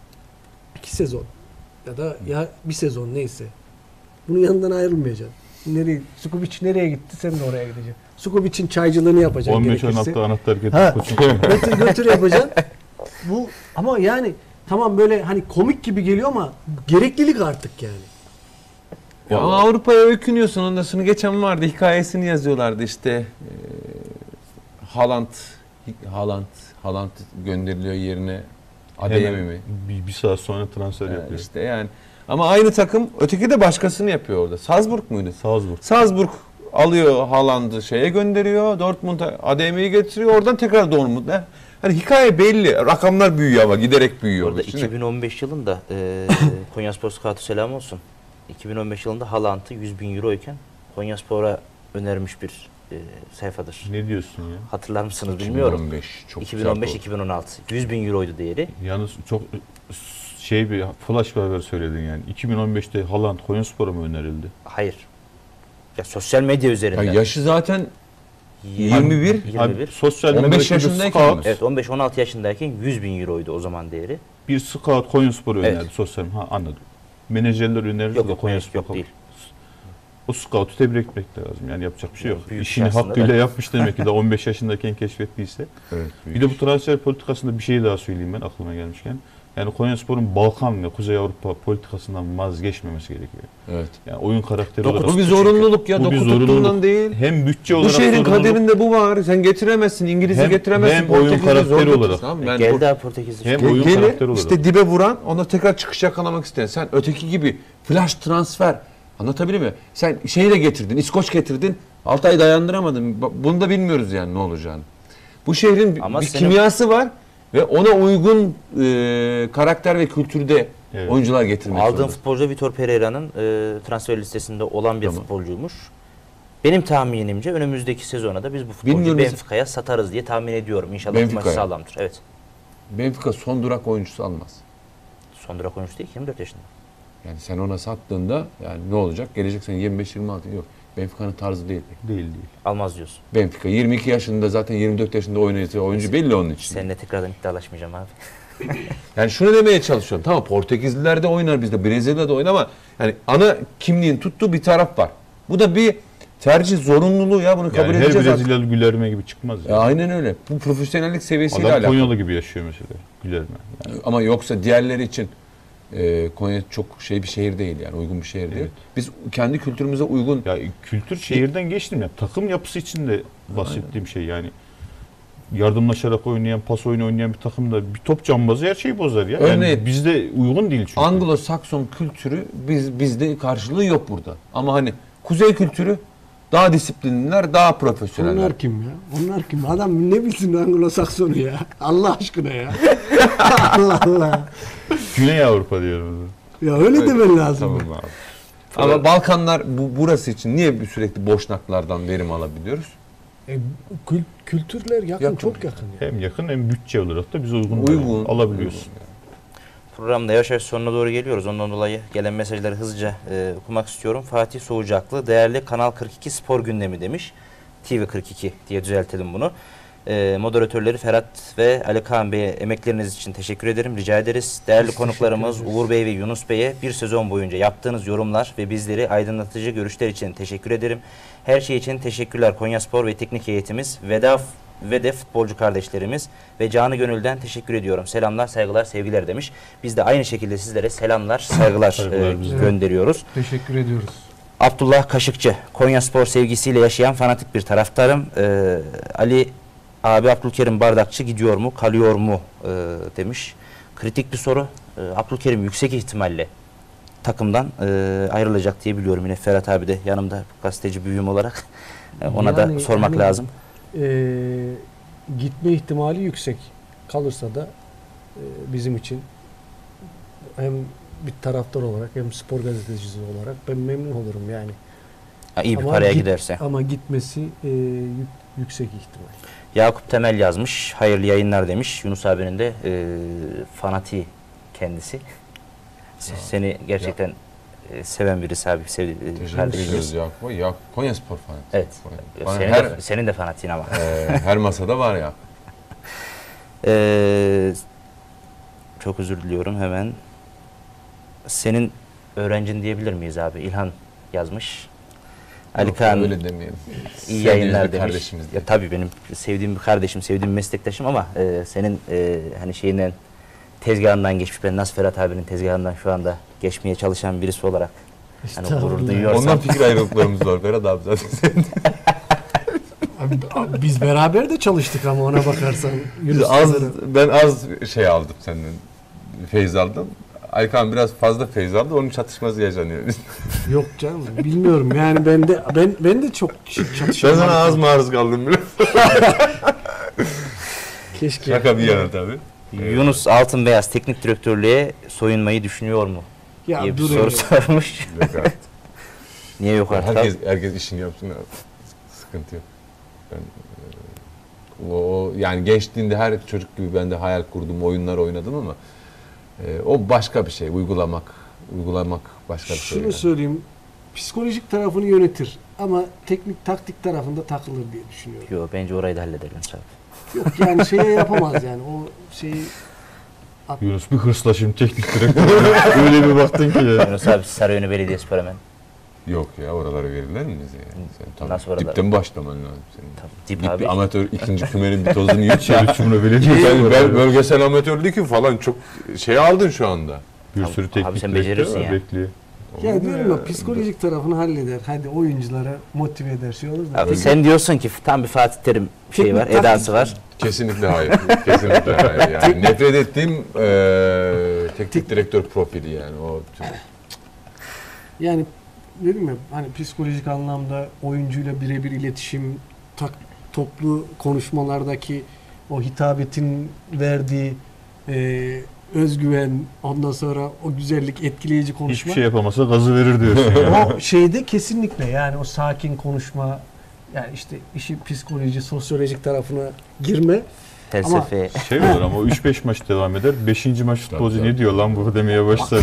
İki sezon ya da ya bir sezon neyse. Bunun yanından ayrılmayacaksın. Nereye Skubic nereye gitti sen de oraya gideceksin. Skubic'in çaycılığını yapacaksın on beş on gerekirse. altı anahtar Ha. getir koçum. götür, götür yapacaksın. Bu ama yani tamam böyle hani komik gibi geliyor ama gereklilik artık yani. Ya ama Avrupa'ya öykünüyorsun. Ondan sonra geçen vardı, hikayesini yazıyorlardı işte. E, Haaland Haaland Haaland gönderiliyor yerine Adeyemi mi? Bir, bir saat sonra transfer Yani yapıyor. işte yani. Ama aynı takım öteki de başkasını yapıyor orada. Salzburg muydu? Salzburg. Salzburg alıyor Haaland'ı şeye gönderiyor. Dortmund'a Adeyemi'yi getiriyor. Oradan tekrar Dortmund'a. Hani hikaye belli. Rakamlar büyüyor ama giderek büyüyor. Orada Şimdi- iki bin on beş yılında e, Konyaspor Scout'u selam olsun. iki bin on beş yılında Haaland'ı yüz bin euro iken Konyaspor'a önermiş bir e, sayfadır. Ne diyorsun ya? Hatırlar mısınız bilmiyorum. iki bin on beş çok iki bin on beş iki bin on altı yüz bin euroydu değeri. Yalnız çok şey bir flash bir haber söyledin yani. iki bin on beşte Haaland Konyaspor'a mı önerildi? Hayır. Ya sosyal medya Ya üzerinden. yaşı zaten Yirmi- yirmi bir. yirmi Abi, bir. sosyal on beş medyadaki bir yaşındayken scout, mi? Evet on beş on altı yaşındayken yüz bin euroydu o zaman değeri. bir scout Konyaspor'a Evet. önerdi sosyal. Ha anladım. Menajerler önerdi Yok de yok, Konyaspor yok değil. O scout'u tebrik etmek lazım. Yani yapacak bir şey yok. Yok, büyük İşini aslında hakkıyla da. yapmış demek ki de on beş yaşındayken keşfettiyse. Evet, Bir de bu transfer politikasında bir şey daha söyleyeyim ben aklıma gelmişken. Yani Konyaspor'un Balkan ve Kuzey Avrupa politikasından vazgeçmemesi gerekiyor. evet. Yani oyun karakteri Dokuz- olarak Bu bir zorunluluk ya. Bu bir Doku zorunluluk. tuttuğundan değil. hem bütçe Bu olarak şehrin zorunluluk, kaderinde bu var. Sen getiremezsin. İngiliz'i Hem- getiremezsin. hem oyun Portekiz'i karakteri zor olarak. getirsin abi. Ben Geldi Port- abi Portekiz'de. Hem çıktı. oyun Gelir, karakteri olarak. işte dibe vuran, ona tekrar çıkış yakalamak isteyen. Sen öteki gibi flash transfer, anlatabiliyor muyum? Sen şeyi de getirdin, İskoç getirdin, altı ay dayandıramadın. Ba- Bunu da bilmiyoruz yani ne olacağını. Bu şehrin bir- Ama bir senin- kimyası var ve ona uygun e, karakter ve kültürde Evet. oyuncular getirmek Aldığın zorundasın. futbolcu Vitor Pereira'nın e, transfer listesinde olan bir Tamam. futbolcuymuş. Benim tahminimce önümüzdeki sezona da biz bu futbolcuyu Bilmiyorum. Benfica'ya satarız diye tahmin ediyorum. İnşallah bu maçı Benfica'ya. sağlamdır. Evet. Benfica son durak oyuncusu almaz. Son durak oyuncusu değil ki, yirmi dört yaşında. Yani sen ona sattığında yani ne olacak? Gelecek sene yirmi beş yirmi altı yok. Benfica'nın tarzı değil. Değil değil. Almaz diyorsun. Benfica yirmi iki yaşında zaten yirmi dört yaşında oynayacağı oyuncu belli onun için. Seninle tekrardan iddialaşmayacağım abi. Yani şunu demeye çalışıyorum. Tamam Portekizliler de oynar bizde, Brezilya'da oynar ama yani ana kimliğin tuttuğu bir taraf var. Bu da bir tercih zorunluluğu ya, bunu kabul Yani her edeceğiz artık. Brezilyalı Gülerme gibi çıkmaz. Ya aynen öyle. Bu profesyonellik seviyesiyle Adam alakalı. Konyalı gibi yaşıyor mesela Gülerme. Yani Ama yoksa diğerleri için e, Konya çok şey bir şehir değil yani, uygun bir şehir değil. Evet. Biz kendi kültürümüze uygun. ya kültür şehirden geçtim ya. Takım yapısı için de bahsettiğim şey yani. Yardımlaşarak oynayan, pas oyunu oynayan bir takımda bir top cambazı her şeyi bozar ya. Örneğin- Yani bizde uygun değil çünkü. Anglo-Sakson kültürü biz bizde karşılığı yok burada. Ama hani Kuzey kültürü daha disiplinliler, daha profesyoneller. Onlar kim ya? Onlar kim? Adam ne bilsin Anglo-Saksonu ya? Allah aşkına ya. Allah Allah. Güney Avrupa diyorum. Ya öyle demen lazım. Tamam abi. Ama Balkanlar bu, burası için niye bir sürekli boşnaklardan verim alabiliyoruz? E, kül- kültürler yakın, Yakın. çok yakın ya. Hem yakın hem bütçe olarak da biz uygun, Uygun. alabiliyoruz. Uygun. Programda yavaş yavaş sonuna doğru geliyoruz. Ondan dolayı gelen mesajları hızlıca e, okumak istiyorum. Fatih Soğucaklı, değerli Kanal kırk iki spor gündemi demiş. T V kırk iki diye düzeltelim bunu. E, moderatörleri Ferhat ve Ali Kaan Bey'e emekleriniz için teşekkür ederim. Rica ederiz. Değerli Biz konuklarımız teşekkür ederiz. Uğur Bey ve Yunus Bey'e bir sezon boyunca yaptığınız yorumlar ve bizleri aydınlatıcı görüşler için teşekkür ederim. Her şey için teşekkürler Konyaspor ve teknik heyetimiz, Veda ve de futbolcu kardeşlerimiz ve canı gönülden teşekkür ediyorum. Selamlar, saygılar, sevgiler demiş. Biz de aynı şekilde sizlere selamlar, saygılar, Saygılar e, biz de. gönderiyoruz. Teşekkür ediyoruz. Abdullah Kaşıkçı, Konyaspor sevgisiyle yaşayan fanatik bir taraftarım. Ee, Ali abi Abdülkerim Bardakçı gidiyor mu, kalıyor mu e, demiş. Kritik bir soru. Ee, Abdülkerim yüksek ihtimalle takımdan e, ayrılacak diye biliyorum. Yine Ferhat abi de yanımda gazeteci büyüğüm olarak e, ona da Yani- sormak yani- lazım. Ee, gitme ihtimali yüksek. Kalırsa da e, bizim için hem bir taraftar olarak hem spor gazetecisi olarak ben memnun olurum yani. Ha, iyi bir Ama paraya git- giderse. Ama gitmesi e, yük- yüksek ihtimal. Yakup Temel yazmış. Hayırlı yayınlar demiş. Yunus abinin de e, fanatiği kendisi. Se- Seni gerçekten e, seven birisi abi. Sevdi, e, Teşekkür kardeşimiz. ediyoruz Yakup. Ya Konyaspor falan. Evet. Falan. Senin, Her, de, senin de fanatiğin ama. e, her masada var ya. Ee, çok özür diliyorum hemen. Senin öğrencin diyebilir miyiz abi? İlhan yazmış. Ali Yok, Kaan öyle demeyelim. iyi Sevdiğimiz yayınlar bir demiş. kardeşimiz Ya diye. tabii benim sevdiğim bir kardeşim, sevdiğim bir meslektaşım ama e, senin e, hani şeyinden tezgahından geçmiş, ben nasıl Ferhat abinin tezgahından şu anda geçmeye çalışan birisi olarak hani gurur Estağfurullah. duyuyorsam. Ondan fikir ayrılıklarımız var. Berat abi zaten. Abi, abi biz beraber de çalıştık ama ona bakarsan. Biz Yunus az, Emre'nin- ben az şey aldım senden. Feyz aldım. Aykan biraz fazla feyz aldı. Onun çatışması yaşanıyor. Yok canım bilmiyorum yani ben de ben ben de çok çatışıyorum. Ben sana az maruz kaldım biraz. Keşke. Şaka bir yana tabii. Yunus Altınbeyaz teknik direktörlüğe soyunmayı düşünüyor mu Ya diye bir dur soru ya. sormuş. Yok artık. Niye yok artık? herkes, herkes işini yapsın. Abi. Sıkıntı yok. Ben, e, o, o- yani gençliğinde her çocuk gibi ben de hayal kurdum, oyunlar oynadım ama e, o başka bir şey. Uygulamak, uygulamak başka bir şey. Şunu yani. söyleyeyim. Psikolojik tarafını yönetir ama teknik taktik tarafında takılır diye düşünüyorum. Yok bence orayı da halleder Yunus abi. Yok yani şeye yapamaz yani o şeyi Yunus bir hırsla şimdi teknik direktör. Öyle bir baktın ki ya. Yunus abi Sarıyönü Belediyespor hemen. Yok ya, oralara verirler mi bize yani? Sen, tabii, Nasıl oralar? dipten başlaman lazım senin. Tabii, dip Git abi. bir amatör ikinci kümenin bir tozunu yut ya. Çevre Cumhuriyeti Belediye Ben, Başkanı. ben bölgesel amatör ligi falan çok şey aldın şu anda. Bir Abi- sürü abi teknik sen direktör becerirsin var, ya. bekliyor. ya diyorum ya psikolojik tarafını halleder. Hadi oyunculara motive eder şey olur da. Abi Teknik- sen diyorsun ki tam bir Fatih Terim şey Teknik var, taktik- edası var. Kesinlikle hayır. Kesinlikle hayır. Yani nefret ettiğim eee teknik direktör profili yani o tür. Yani dedim ya hani psikolojik anlamda oyuncuyla birebir iletişim, tak, toplu konuşmalardaki o hitabetin verdiği e, özgüven, ondan sonra o güzellik, etkileyici konuşma. Hiçbir şey yapamasa gazı verir diyorsun. Yani. O şeyde kesinlikle yani o sakin konuşma, yani işte işin psikoloji, sosyolojik tarafına girme. Felsefe. Şey olur ama üç beş maç devam eder. beşinci maç futbolcu ne diyor lan bu demeye başlar.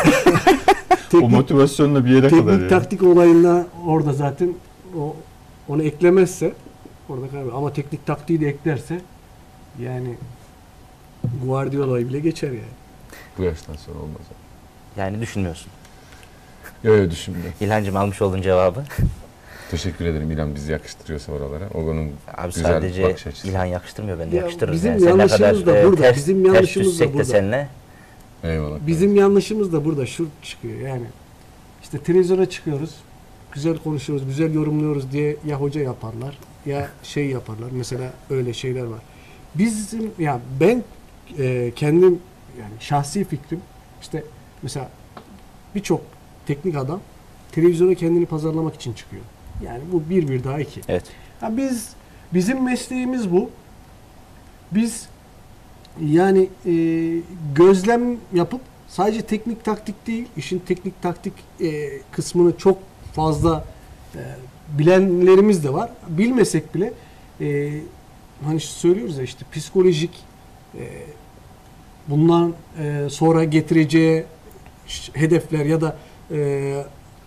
O Teknik, motivasyonla bir yere kadar teknik yani. taktik olayına orada zaten o onu eklemezse orada kaybeder. Ama teknik taktiği de eklerse yani Guardiola'yı bile geçer yani. Bu yaştan sonra olmaz. Yani düşünmüyorsun. Yok yok düşünmüyorum. İlhancığım almış olduğun cevabı. Teşekkür ederim İlhan bizi yakıştırıyorsa oralara. O onun Abi güzel sadece bakış açısı. İlhan yakıştırmıyor, ben de Ya yakıştırırım. bizim Yani sen ne kadar yanlışımız da e, burada, ters, bizim ters yanlışımız da düşsek de burada. seninle Eyvallah. Bizim yanlışımız da burada şu çıkıyor yani. İşte televizyona çıkıyoruz. Güzel konuşuyoruz, güzel yorumluyoruz diye ya hoca yaparlar ya şey yaparlar. Mesela öyle şeyler var. Bizim ya ben e, kendim yani şahsi fikrim işte mesela birçok teknik adam televizyona kendini pazarlamak için çıkıyor. Yani bu bir bir daha iki. evet. Ya biz bizim mesleğimiz bu. Biz yani e, gözlem yapıp sadece teknik taktik değil, işin teknik taktik e, kısmını çok fazla e, bilenlerimiz de var. Bilmesek bile e, hani söylüyoruz ya işte psikolojik e, bundan e, sonra getireceği ş- hedefler ya da e,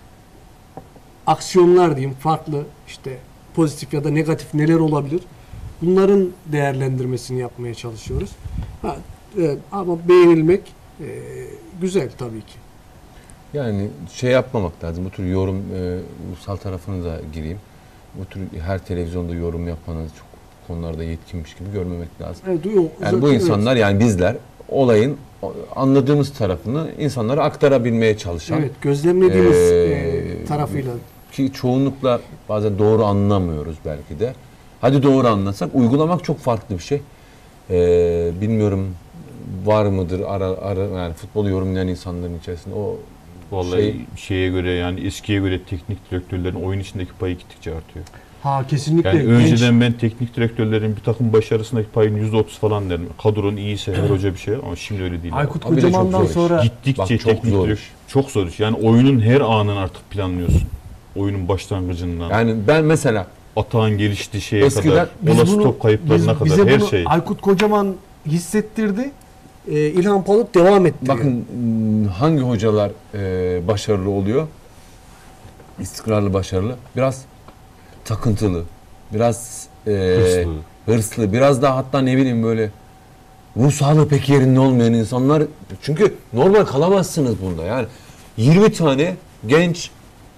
aksiyonlar diyeyim farklı işte pozitif ya da negatif neler olabilir? Bunların değerlendirmesini yapmaya çalışıyoruz. Ha, evet, ama beğenilmek e, güzel tabii ki. Yani şey yapmamak lazım. Bu tür yorum, e, ulusal tarafını da gireyim. Bu tür her televizyonda yorum yapanı çok konularda yetkinmiş gibi görmemek lazım. Evet, duyuyor. Yani bu insanlar yani bizler olayın anladığımız tarafını insanlara aktarabilmeye çalışan. Evet, gözlemlediğimiz Ee, e, tarafıyla. Ki çoğunlukla bazen doğru anlamıyoruz belki de. Hadi doğru anlasak, uygulamak çok farklı bir şey. Ee, bilmiyorum var mıdır ara, ara yani futbolu yorumlayan insanların içerisinde o Vallahi şey, şeye göre yani eskiye göre teknik direktörlerin oyun içindeki payı gittikçe artıyor. Ha kesinlikle. Yani genç. önceden ben teknik direktörlerin bir takım başarısındaki payını yüzde otuz falan derim. Kadronun iyiyse her hoca bir şey ama şimdi öyle değil. Aykut Abi de çok Kocaman'dan zor iş. sonra Gittikçe Bak, çok teknik zor direkt- iş. çok zor iş. Yani oyunun her anını artık planlıyorsun. Oyunun başlangıcından, yani ben mesela atağın geliştiği şeye Eskiden kadar, biz olası bunu- top kayıplarına biz- kadar bize her bunu şey. Aykut Kocaman hissettirdi. E, İlhan Palut devam etti. bakın m, hangi hocalar e, başarılı oluyor? İstikrarlı başarılı. Biraz takıntılı. Biraz e, Hırslı. hırslı. Biraz daha hatta ne bileyim böyle ruh sağlığı pek yerinde olmayan insanlar. Çünkü normal kalamazsınız bunda. Yani yirmi tane genç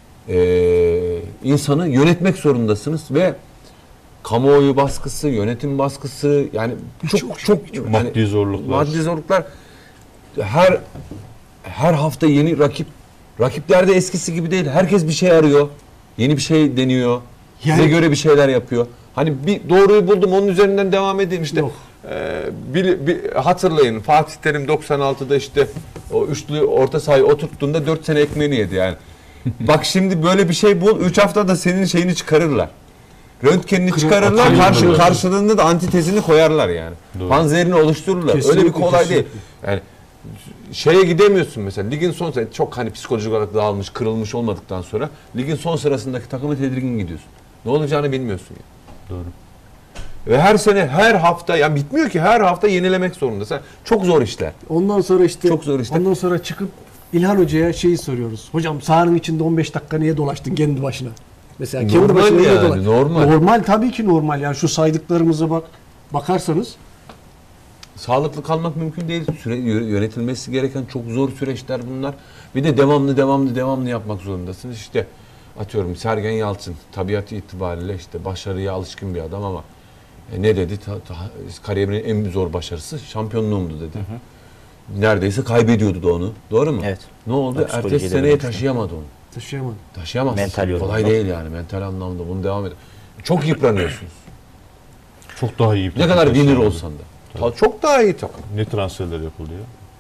e, insanı yönetmek zorundasınız ve kamuoyu baskısı, yönetim baskısı yani çok çok, Çok- yani Maddi zorluklar. maddi zorluklar her her hafta yeni rakip rakipler de eskisi gibi değil. Herkes bir şey arıyor. Yeni bir şey deniyor. Yani- Size göre bir şeyler yapıyor. Hani bir doğruyu buldum onun üzerinden devam edeyim işte. Yok. Ee, bir, bir hatırlayın Fatih Terim doksan altıda işte o üçlü orta sahayı oturttuğunda dört sene ekmeğini yedi yani. Bak şimdi böyle bir şey bul. üç haftada senin şeyini çıkarırlar. Röntgenini çıkarırlar. atayım Karşı, mı? karşılığında da antitezini koyarlar yani. Doğru. Panzerini oluştururlar. Öyle bir Kesinlikle, kolay değil. kesinlikle. Yani şeye gidemiyorsun mesela ligin son sırasında çok hani psikolojik olarak dağılmış, kırılmış olmadıktan sonra ligin son sırasındaki takımı tedirgin gidiyorsun. Ne olacağını bilmiyorsun yani. Doğru. Ve her sene, her hafta yani bitmiyor ki her hafta yenilemek zorundasın. Çok zor işler. Ondan sonra işte Çok zor işte. ondan sonra çıkıp İlhan Hoca'ya şeyi soruyoruz. Hocam sahanın içinde on beş dakika niye dolaştın kendi başına? Mesela kendi Normal başına niye yani, dolaştın? normal. Normal tabii ki normal. Yani şu saydıklarımıza bak bakarsanız Sağlıklı kalmak mümkün değil. Süre, yönetilmesi gereken çok zor süreçler bunlar. Bir de devamlı devamlı devamlı yapmak zorundasınız. İşte atıyorum Sergen Yalçın tabiatı itibariyle işte başarıya alışkın bir adam ama e, ne dedi? Ta, ta, kariyerinin en zor başarısı şampiyonluğumdu dedi. Hı hı. Neredeyse kaybediyordu da onu. Doğru mu? Evet. Ne oldu? Bak, psikolojiye Ertesi de seneye dönüştü. taşıyamadı onu. taşıyamadım. Taşıyamazsın. Mental yorumlar. Kolay değil yani mental anlamda bunu devam edin. Çok yıpranıyorsunuz. Çok daha iyi bir Ne takım kadar winner taşıyamadı. olsan da. Ta- Çok daha iyi takım. Ne transferler yapıldı ya.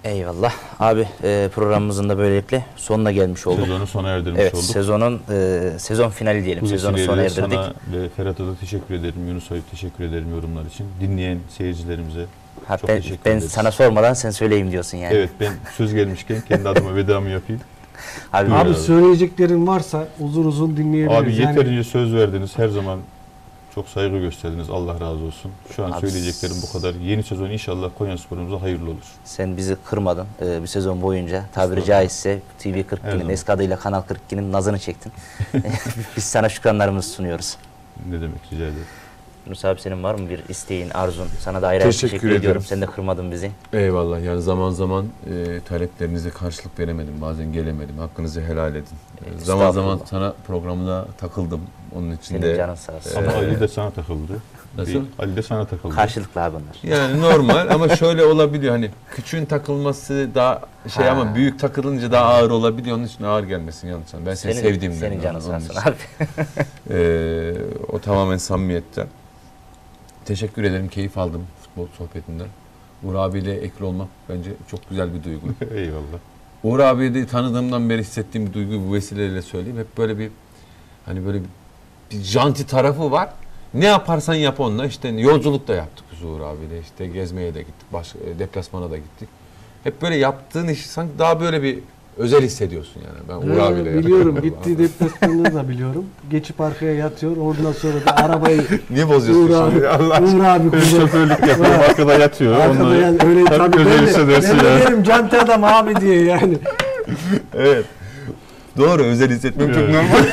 Eyvallah. Abi e, programımızın da böylelikle sonuna gelmiş olduk. Sezonu sona erdirmiş Evet, olduk. sezonun e, sezon finali diyelim. Bu Sezonu sona vesileyle erdirdik. sana ve Ferhat'a da teşekkür ederim. Yunus'a teşekkür ederim yorumlar için. Dinleyen seyircilerimize Ha, çok ben, teşekkür ben ederiz. sana sormadan sen söyleyeyim diyorsun yani. Evet, ben söz gelmişken kendi adıma vedamı yapayım. Abi, Buyur Abi abi. söyleyeceklerin varsa uzun uzun dinleyebiliriz. Abi Yani yeterince söz verdiniz. Her zaman çok saygı gösterdiniz. Allah razı olsun. Şu an Abi, söyleyeceklerim bu kadar. Yeni sezon inşallah Konyaspor'umuza hayırlı olur. sen bizi kırmadın e, bir sezon boyunca. Tabiri caizse T V kırk Her ikinin zaman. eski adıyla Kanal kırk ikinin nazını çektin. Biz sana şükranlarımızı sunuyoruz. Ne demek, rica ederim. Yunus abi, senin var mı bir isteğin, arzun? Sana da ayrı ayrı Teşekkür teşekkür, ederim. ediyorum. Sen de kırmadın bizi. Eyvallah. Yani zaman zaman e, taleplerinize karşılık veremedim. Bazen gelemedim. Hakkınızı helal edin. E, zaman zaman Estağfurullah. sana programına takıldım. Onun için Senin de canın sağ olsun. Ama Ee, Ali de sana takıldı. Nasıl? Bir- Ali de sana takıldı. Karşılıklı abi bunlar. yani normal ama şöyle olabiliyor. Hani küçüğün takılması daha şey Ha. ama büyük takılınca daha ağır olabiliyor. Onun için ağır gelmesin yanlış anlama. Ben seni Senin, sevdiğimden. senin canın sağ onun olsun için. abi. Ee, o tamamen samimiyetten. Teşekkür ederim. Keyif aldım futbol sohbetinden. Uğur abiyle ekli olmak bence çok güzel bir duygu. Eyvallah. Uğur abiyi de tanıdığımdan beri hissettiğim bir duyguyu bu vesileyle söyleyeyim. Hep böyle bir hani böyle bir, bir janti tarafı var. Ne yaparsan yap onunla. İşte yolculuk da yaptık biz Uğur abiyle. İşte gezmeye de gittik. Baş, deplasmana da gittik. Hep böyle yaptığın işi sanki daha böyle bir özel hissediyorsun yani. Ben Uğur Ee, abiyle biliyorum. yaptım. Gittiği depresyonları da biliyorum. Geçip arkaya yatıyor. Oradan sonra da arabayı Niye bozuyorsun Uğur şimdi? abi, Allah Uğur abi Ben kucak- şoförlük yapıyorum, arkada yatıyor. Arkada Onunla yani öyle tabii tabii özel ben de, hissedersin ben de ya. derim canti adam abi diye yani. Evet. Doğru, özel hissetmem çok Evet. normal.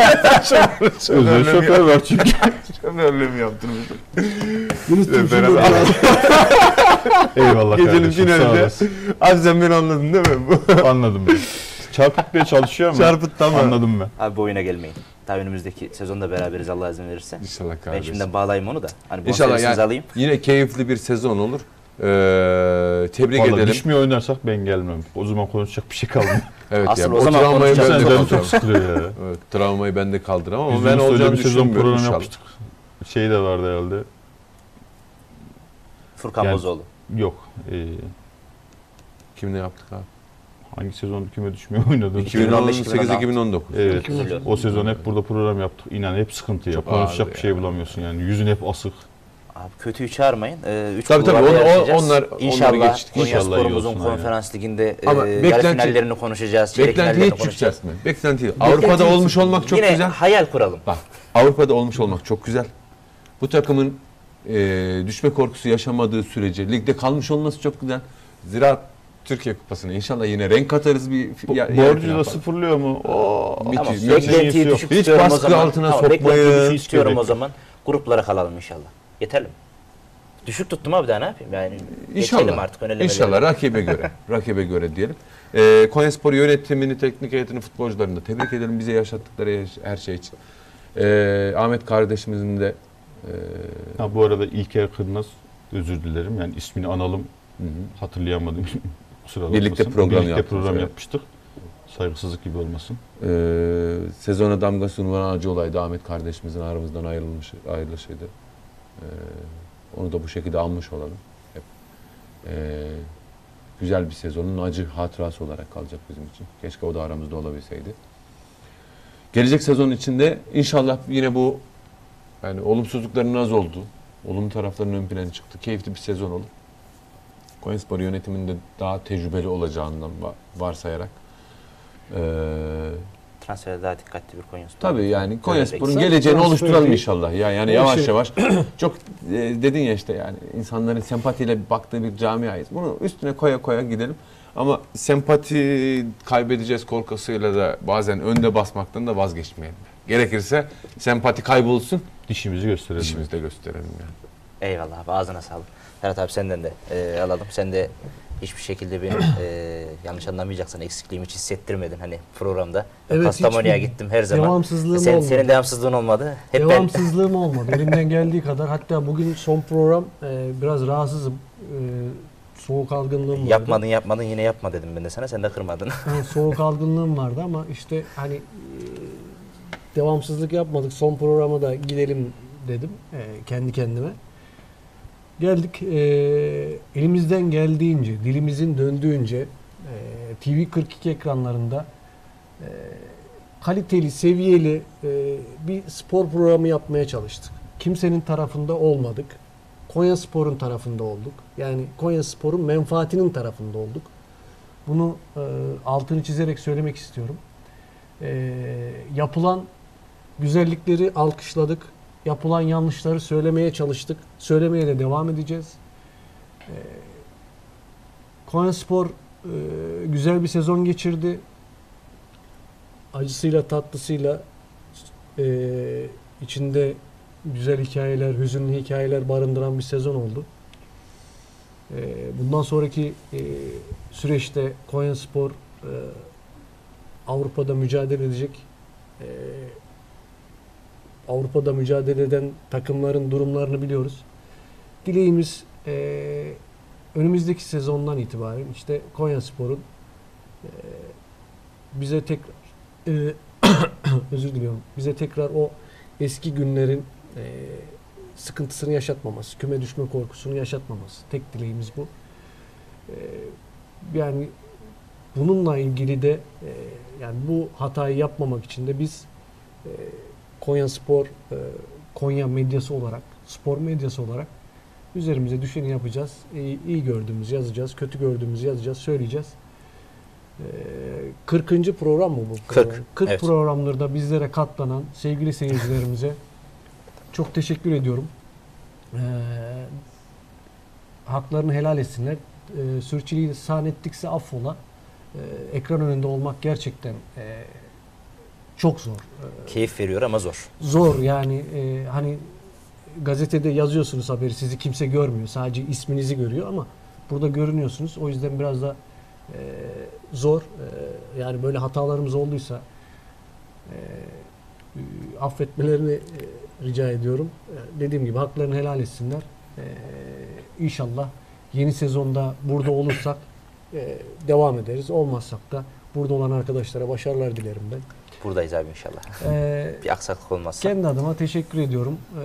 özel şoför var çünkü. Şoförlüğümü yaptırmışım. Yunus'cum Beraber- şurada Eyvallah Gecenin kardeşim, sağ finalinde. olasın. Abi sen beni anladın değil mi? Bu Anladım ben. Çarpıtmaya çalışıyor ama. Çarpıt tamam. Anladım ben. Abi bu oyuna gelmeyin. Daha önümüzdeki sezonda beraberiz Allah izin verirse. İnşallah Ben kardeşim. şimdiden bağlayayım onu da. Hani İnşallah bonservisinizi yani alayım. yine keyifli bir sezon olur. Ee, tebrik Vallahi edelim. düşmüyor oynarsak ben gelmem. O zaman konuşacak bir şey kalmıyor. Evet Asıl ya. o O zaman travmayı konuşacağız. ben de Sen canım çok kaldıramam. sıkılıyor ya. Evet, travmayı ben de kaldıramam ama Biz ben Yunus'la öyle olacağını bir sezon düşünmüyorum program inşallah. yapmıştık. Şey de vardı herhalde. Furkan Yani- Bozoğlu. Yok. Ee, Kimle yaptık abi? hangi sezon küme düşmeye oynadı? iki bin on sekiz iki bin on dokuz. Evet. Hatırlıyorum. O sezon hep burada program yaptık. İnan hep sıkıntı ya. Çok Konuşacak ağırdı bir şey ya. bulamıyorsun yani. Yüzün hep asık. Abi kötüyü çağırmayın. Ee, üç Tabii, tabii, kulvarda onu- o- yarışacağız. onlar- onları İnşallah geçtik. Konya İnşallah iyi Spor'umuzun olsun, konferans liginde Ama e, yarı beklenti- finallerini konuşacağız. Çeyrek Beklenti finallerini hiç konuşacağız. yükseltme. Beklenti değil. Avrupa'da olmuş olmak çok Yine güzel. hayal kuralım. Bak, Avrupa'da olmuş olmak çok güzel. Bu takımın e, düşme korkusu yaşamadığı sürece ligde kalmış olması çok güzel. Zira Türkiye Kupası'na inşallah yine renk katarız bir Bo- ya- borcu yarı da final. sıfırlıyor mu? Oo. Müthiş, Tamam, müthiş. beklentiyi Yok. düşük Hiç tutuyorum o baskı zaman. altına Tamam, sokmayın. beklentiyi düşük Hiç tutuyorum gerek o yok. zaman. Gruplara kalalım inşallah. Yeterli mi? Düşük tuttum abi, daha ne yapayım? Yani geçelim İnşallah. artık önelemeleri. İnşallah rakibe göre. rakibe göre diyelim. Ee, Konyaspor yönetimini, teknik heyetini, futbolcularını da tebrik ederim bize yaşattıkları her şey için. Ee, Ahmet kardeşimizin de e, Ha, bu arada İlker Kırnaz, özür dilerim. Yani ismini analım, hı hı. hatırlayamadım. Kusura Birlikte bakmasın. program Birlikte yaptınız, program evet. yapmıştık. Saygısızlık gibi olmasın. Ee, sezona damgasını vuran acı olaydı Ahmet kardeşimizin aramızdan ayrılmış, ayrılışıydı. Ee, onu da bu şekilde anmış olalım. Hep. Ee, güzel bir sezonun acı hatırası olarak kalacak bizim için. Keşke o da aramızda olabilseydi. Gelecek sezon içinde inşallah yine bu yani olumsuzlukların az oldu. Olumlu tarafların ön plana çıktı. Keyifli bir sezon olur. Konyaspor yönetiminde daha tecrübeli olacağından va- varsayarak ee, Transferde daha dikkatli bir Konya Spor. tabii yani Konyaspor'un Sen geleceğini transfer oluşturalım değil. inşallah. Ya yani O yavaş şey- yavaş çok e, dedin ya işte yani insanların sempatiyle baktığı bir camiayız. Bunu üstüne koya koya gidelim. Ama sempati kaybedeceğiz korkusuyla da bazen önde basmaktan da vazgeçmeyelim. Gerekirse sempati kaybolsun, Dişimizi gösterelim. dişimizi de gösterelim yani. Eyvallah abi, ağzına sağlık. Ferhat abi senden de e, alalım. Sen de hiçbir şekilde benim e, yanlış anlamayacaksan eksikliğimi hiç hissettirmedin hani programda. Ben Evet, Kastamonu'ya hiçbir gittim her zaman. devamsızlığım Senin, olmadı. senin devamsızlığın olmadı. Hep ben Devamsızlığım olmadı. Elimden geldiği kadar. Hatta bugün son program e, biraz rahatsızım. E, soğuk algınlığım vardı. yapmadın yapmadın yine yapma dedim ben de sana, sen de kırmadın. Yani soğuk algınlığım vardı ama işte hani e, devamsızlık yapmadık. Son programa da gidelim dedim e, kendi kendime. Geldik e, elimizden geldiğince, dilimizin döndüğünce e, T V kırk iki ekranlarında e, kaliteli, seviyeli e, bir spor programı yapmaya çalıştık. Kimsenin tarafında olmadık. Konyaspor'un tarafında olduk. Yani Konyaspor'un menfaatinin tarafında olduk. Bunu e, altını çizerek söylemek istiyorum. E, yapılan güzellikleri alkışladık. Yapılan yanlışları söylemeye çalıştık. Söylemeye de devam edeceğiz. E, Konyaspor e, güzel bir sezon geçirdi. Acısıyla tatlısıyla e, içinde güzel hikayeler, hüzünlü hikayeler barındıran bir sezon oldu. E, bundan sonraki e, süreçte Konyaspor e, Avrupa'da mücadele edecek. E, Avrupa'da mücadele eden takımların durumlarını biliyoruz. Dileğimiz e, önümüzdeki sezondan itibaren işte Konyaspor'un e, bize tekrar e, özür diliyorum. Bize tekrar o eski günlerin e, sıkıntısını yaşatmaması, küme düşme korkusunu yaşatmaması. Tek dileğimiz bu. E, yani bununla ilgili de e, yani bu hatayı yapmamak için de biz e, Konyaspor, e, Konya medyası olarak, spor medyası olarak üzerimize düşeni yapacağız. İyi, iyi gördüğümüzü yazacağız, kötü gördüğümüzü yazacağız, söyleyeceğiz. E, kırkıncı program mı bu? kırk. kırk Evet. programlarda bizlere katlanan sevgili seyircilerimize çok teşekkür ediyorum. E, haklarını helal etsinler. E, sürçülisan ettikse affola. E, ekran önünde olmak gerçekten e, çok zor. E, Keyif veriyor ama zor. Zor yani e, hani gazetede yazıyorsunuz haberi, sizi kimse görmüyor. Sadece isminizi görüyor ama burada görünüyorsunuz. O yüzden biraz da e, zor. E, yani böyle hatalarımız olduysa e, e, affetmelerini e, rica ediyorum. E, dediğim gibi haklarını helal etsinler. E, İnşallah yeni sezonda burada olursak e, devam ederiz. Olmazsak da burada olan arkadaşlara başarılar dilerim ben. Buradayız abi inşallah. E, Bir aksaklık olmazsa. Kendi adıma teşekkür ediyorum. Ee,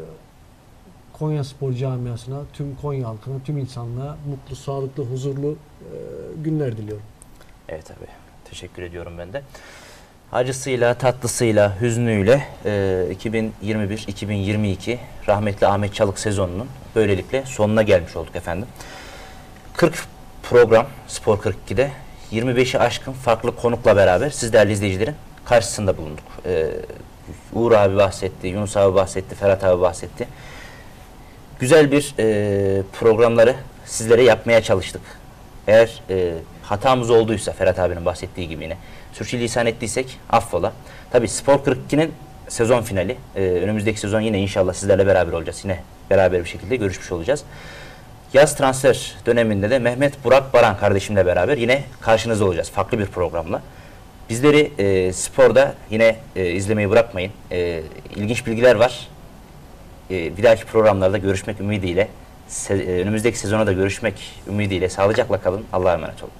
Konyaspor camiasına, tüm Konya halkına, tüm insanlığa mutlu, sağlıklı, huzurlu e, günler diliyorum. Evet abi. Teşekkür ediyorum ben de. Acısıyla, tatlısıyla, hüznüyle e, iki bin yirmi bir iki bin yirmi iki rahmetli Ahmet Çalık sezonunun böylelikle sonuna gelmiş olduk efendim. kırk program Spor kırk iki'de yirmi beşi aşkın farklı konukla beraber siz değerli izleyicilerin karşısında bulunduk. Ee, Uğur abi bahsetti, Yunus abi bahsetti, Ferhat abi bahsetti. Güzel bir e, programları sizlere yapmaya çalıştık. Eğer e, hatamız olduysa Ferhat abinin bahsettiği gibi yine sürçülisan ettiysek affola. Tabii Spor kırk iki'nin sezon finali. E, önümüzdeki sezon yine inşallah sizlerle beraber olacağız. Yine beraber bir şekilde görüşmüş olacağız. Yaz transfer döneminde de Mehmet Burak Baran kardeşimle beraber yine karşınızda olacağız. Farklı bir programla. Bizleri e, sporda yine e, izlemeyi bırakmayın. E, ilginç bilgiler var. E, bir dahaki programlarda görüşmek ümidiyle, se, e, önümüzdeki sezona da görüşmek ümidiyle sağlıcakla kalın. Allah'a emanet olun.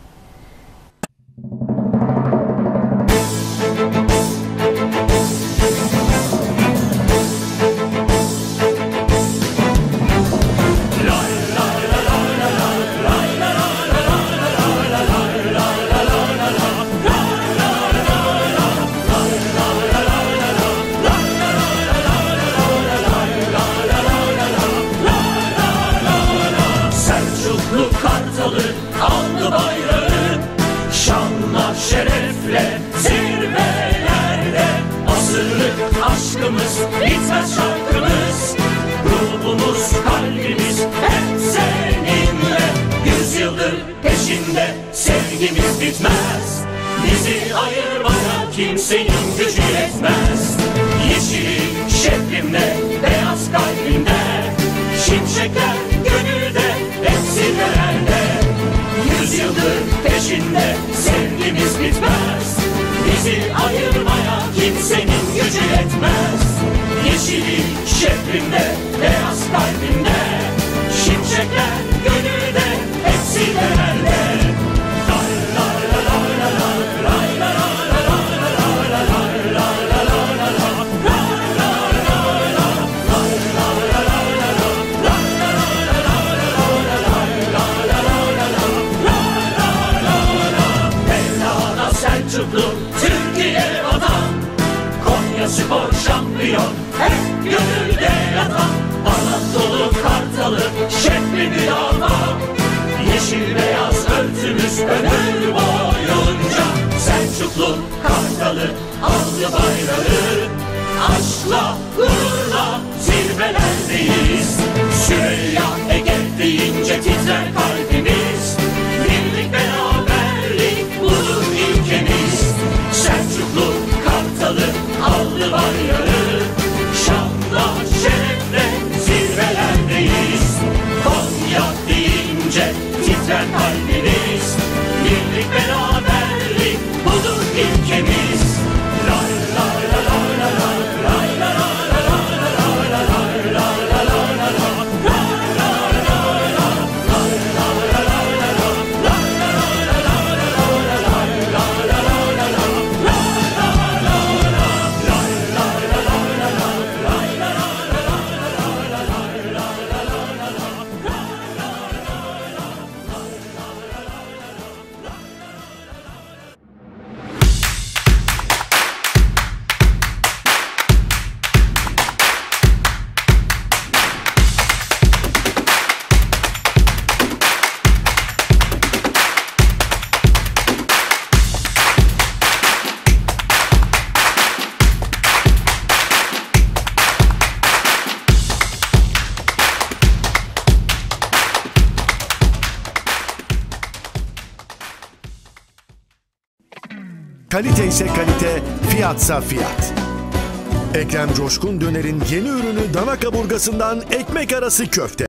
Aşkımız bitmez şarkımız, ruhumuz kalbimiz hep seninle. Yüzyıldır peşinde sevgimiz bitmez. Bizi ayırmaya kimsenin gücü yetmez. Yeşil şehrimde, beyaz kalbimde, şimşekler gönülde, hepsi nerede? Yüzyıldır peşinde sevgimiz bitmez. Bizi ayırmaya kimsenin gücü yetmez. Yeşili şehrimde, beyaz kalbimde, şimşekler gönülde, hepsi nerede? gönülde yatan Anadolu Kartalı şeklini alma. Yeşil beyaz örtümüz ömür boyunca Selçuklu Kartalı aldı bayrağı. Aşkla, gururla zirvelerdeyiz. Süreyya Ege deyince titrer kalbimiz. Birlik, beraberlik budur ilkemiz. Selçuklu Kartalı aldı bayrağı. Şanla, şerefle zirvelerdeyiz. Konya deyince titrer kalbimiz. Birlik, beraberlik budur ilkemiz. Lay lay lay lay lay lay lay lay lay lay lay lay. Kalite ise kalite, fiyatsa fiyat. Ekrem Coşkun Döner'in yeni ürünü dana kaburgasından ekmek arası köfte.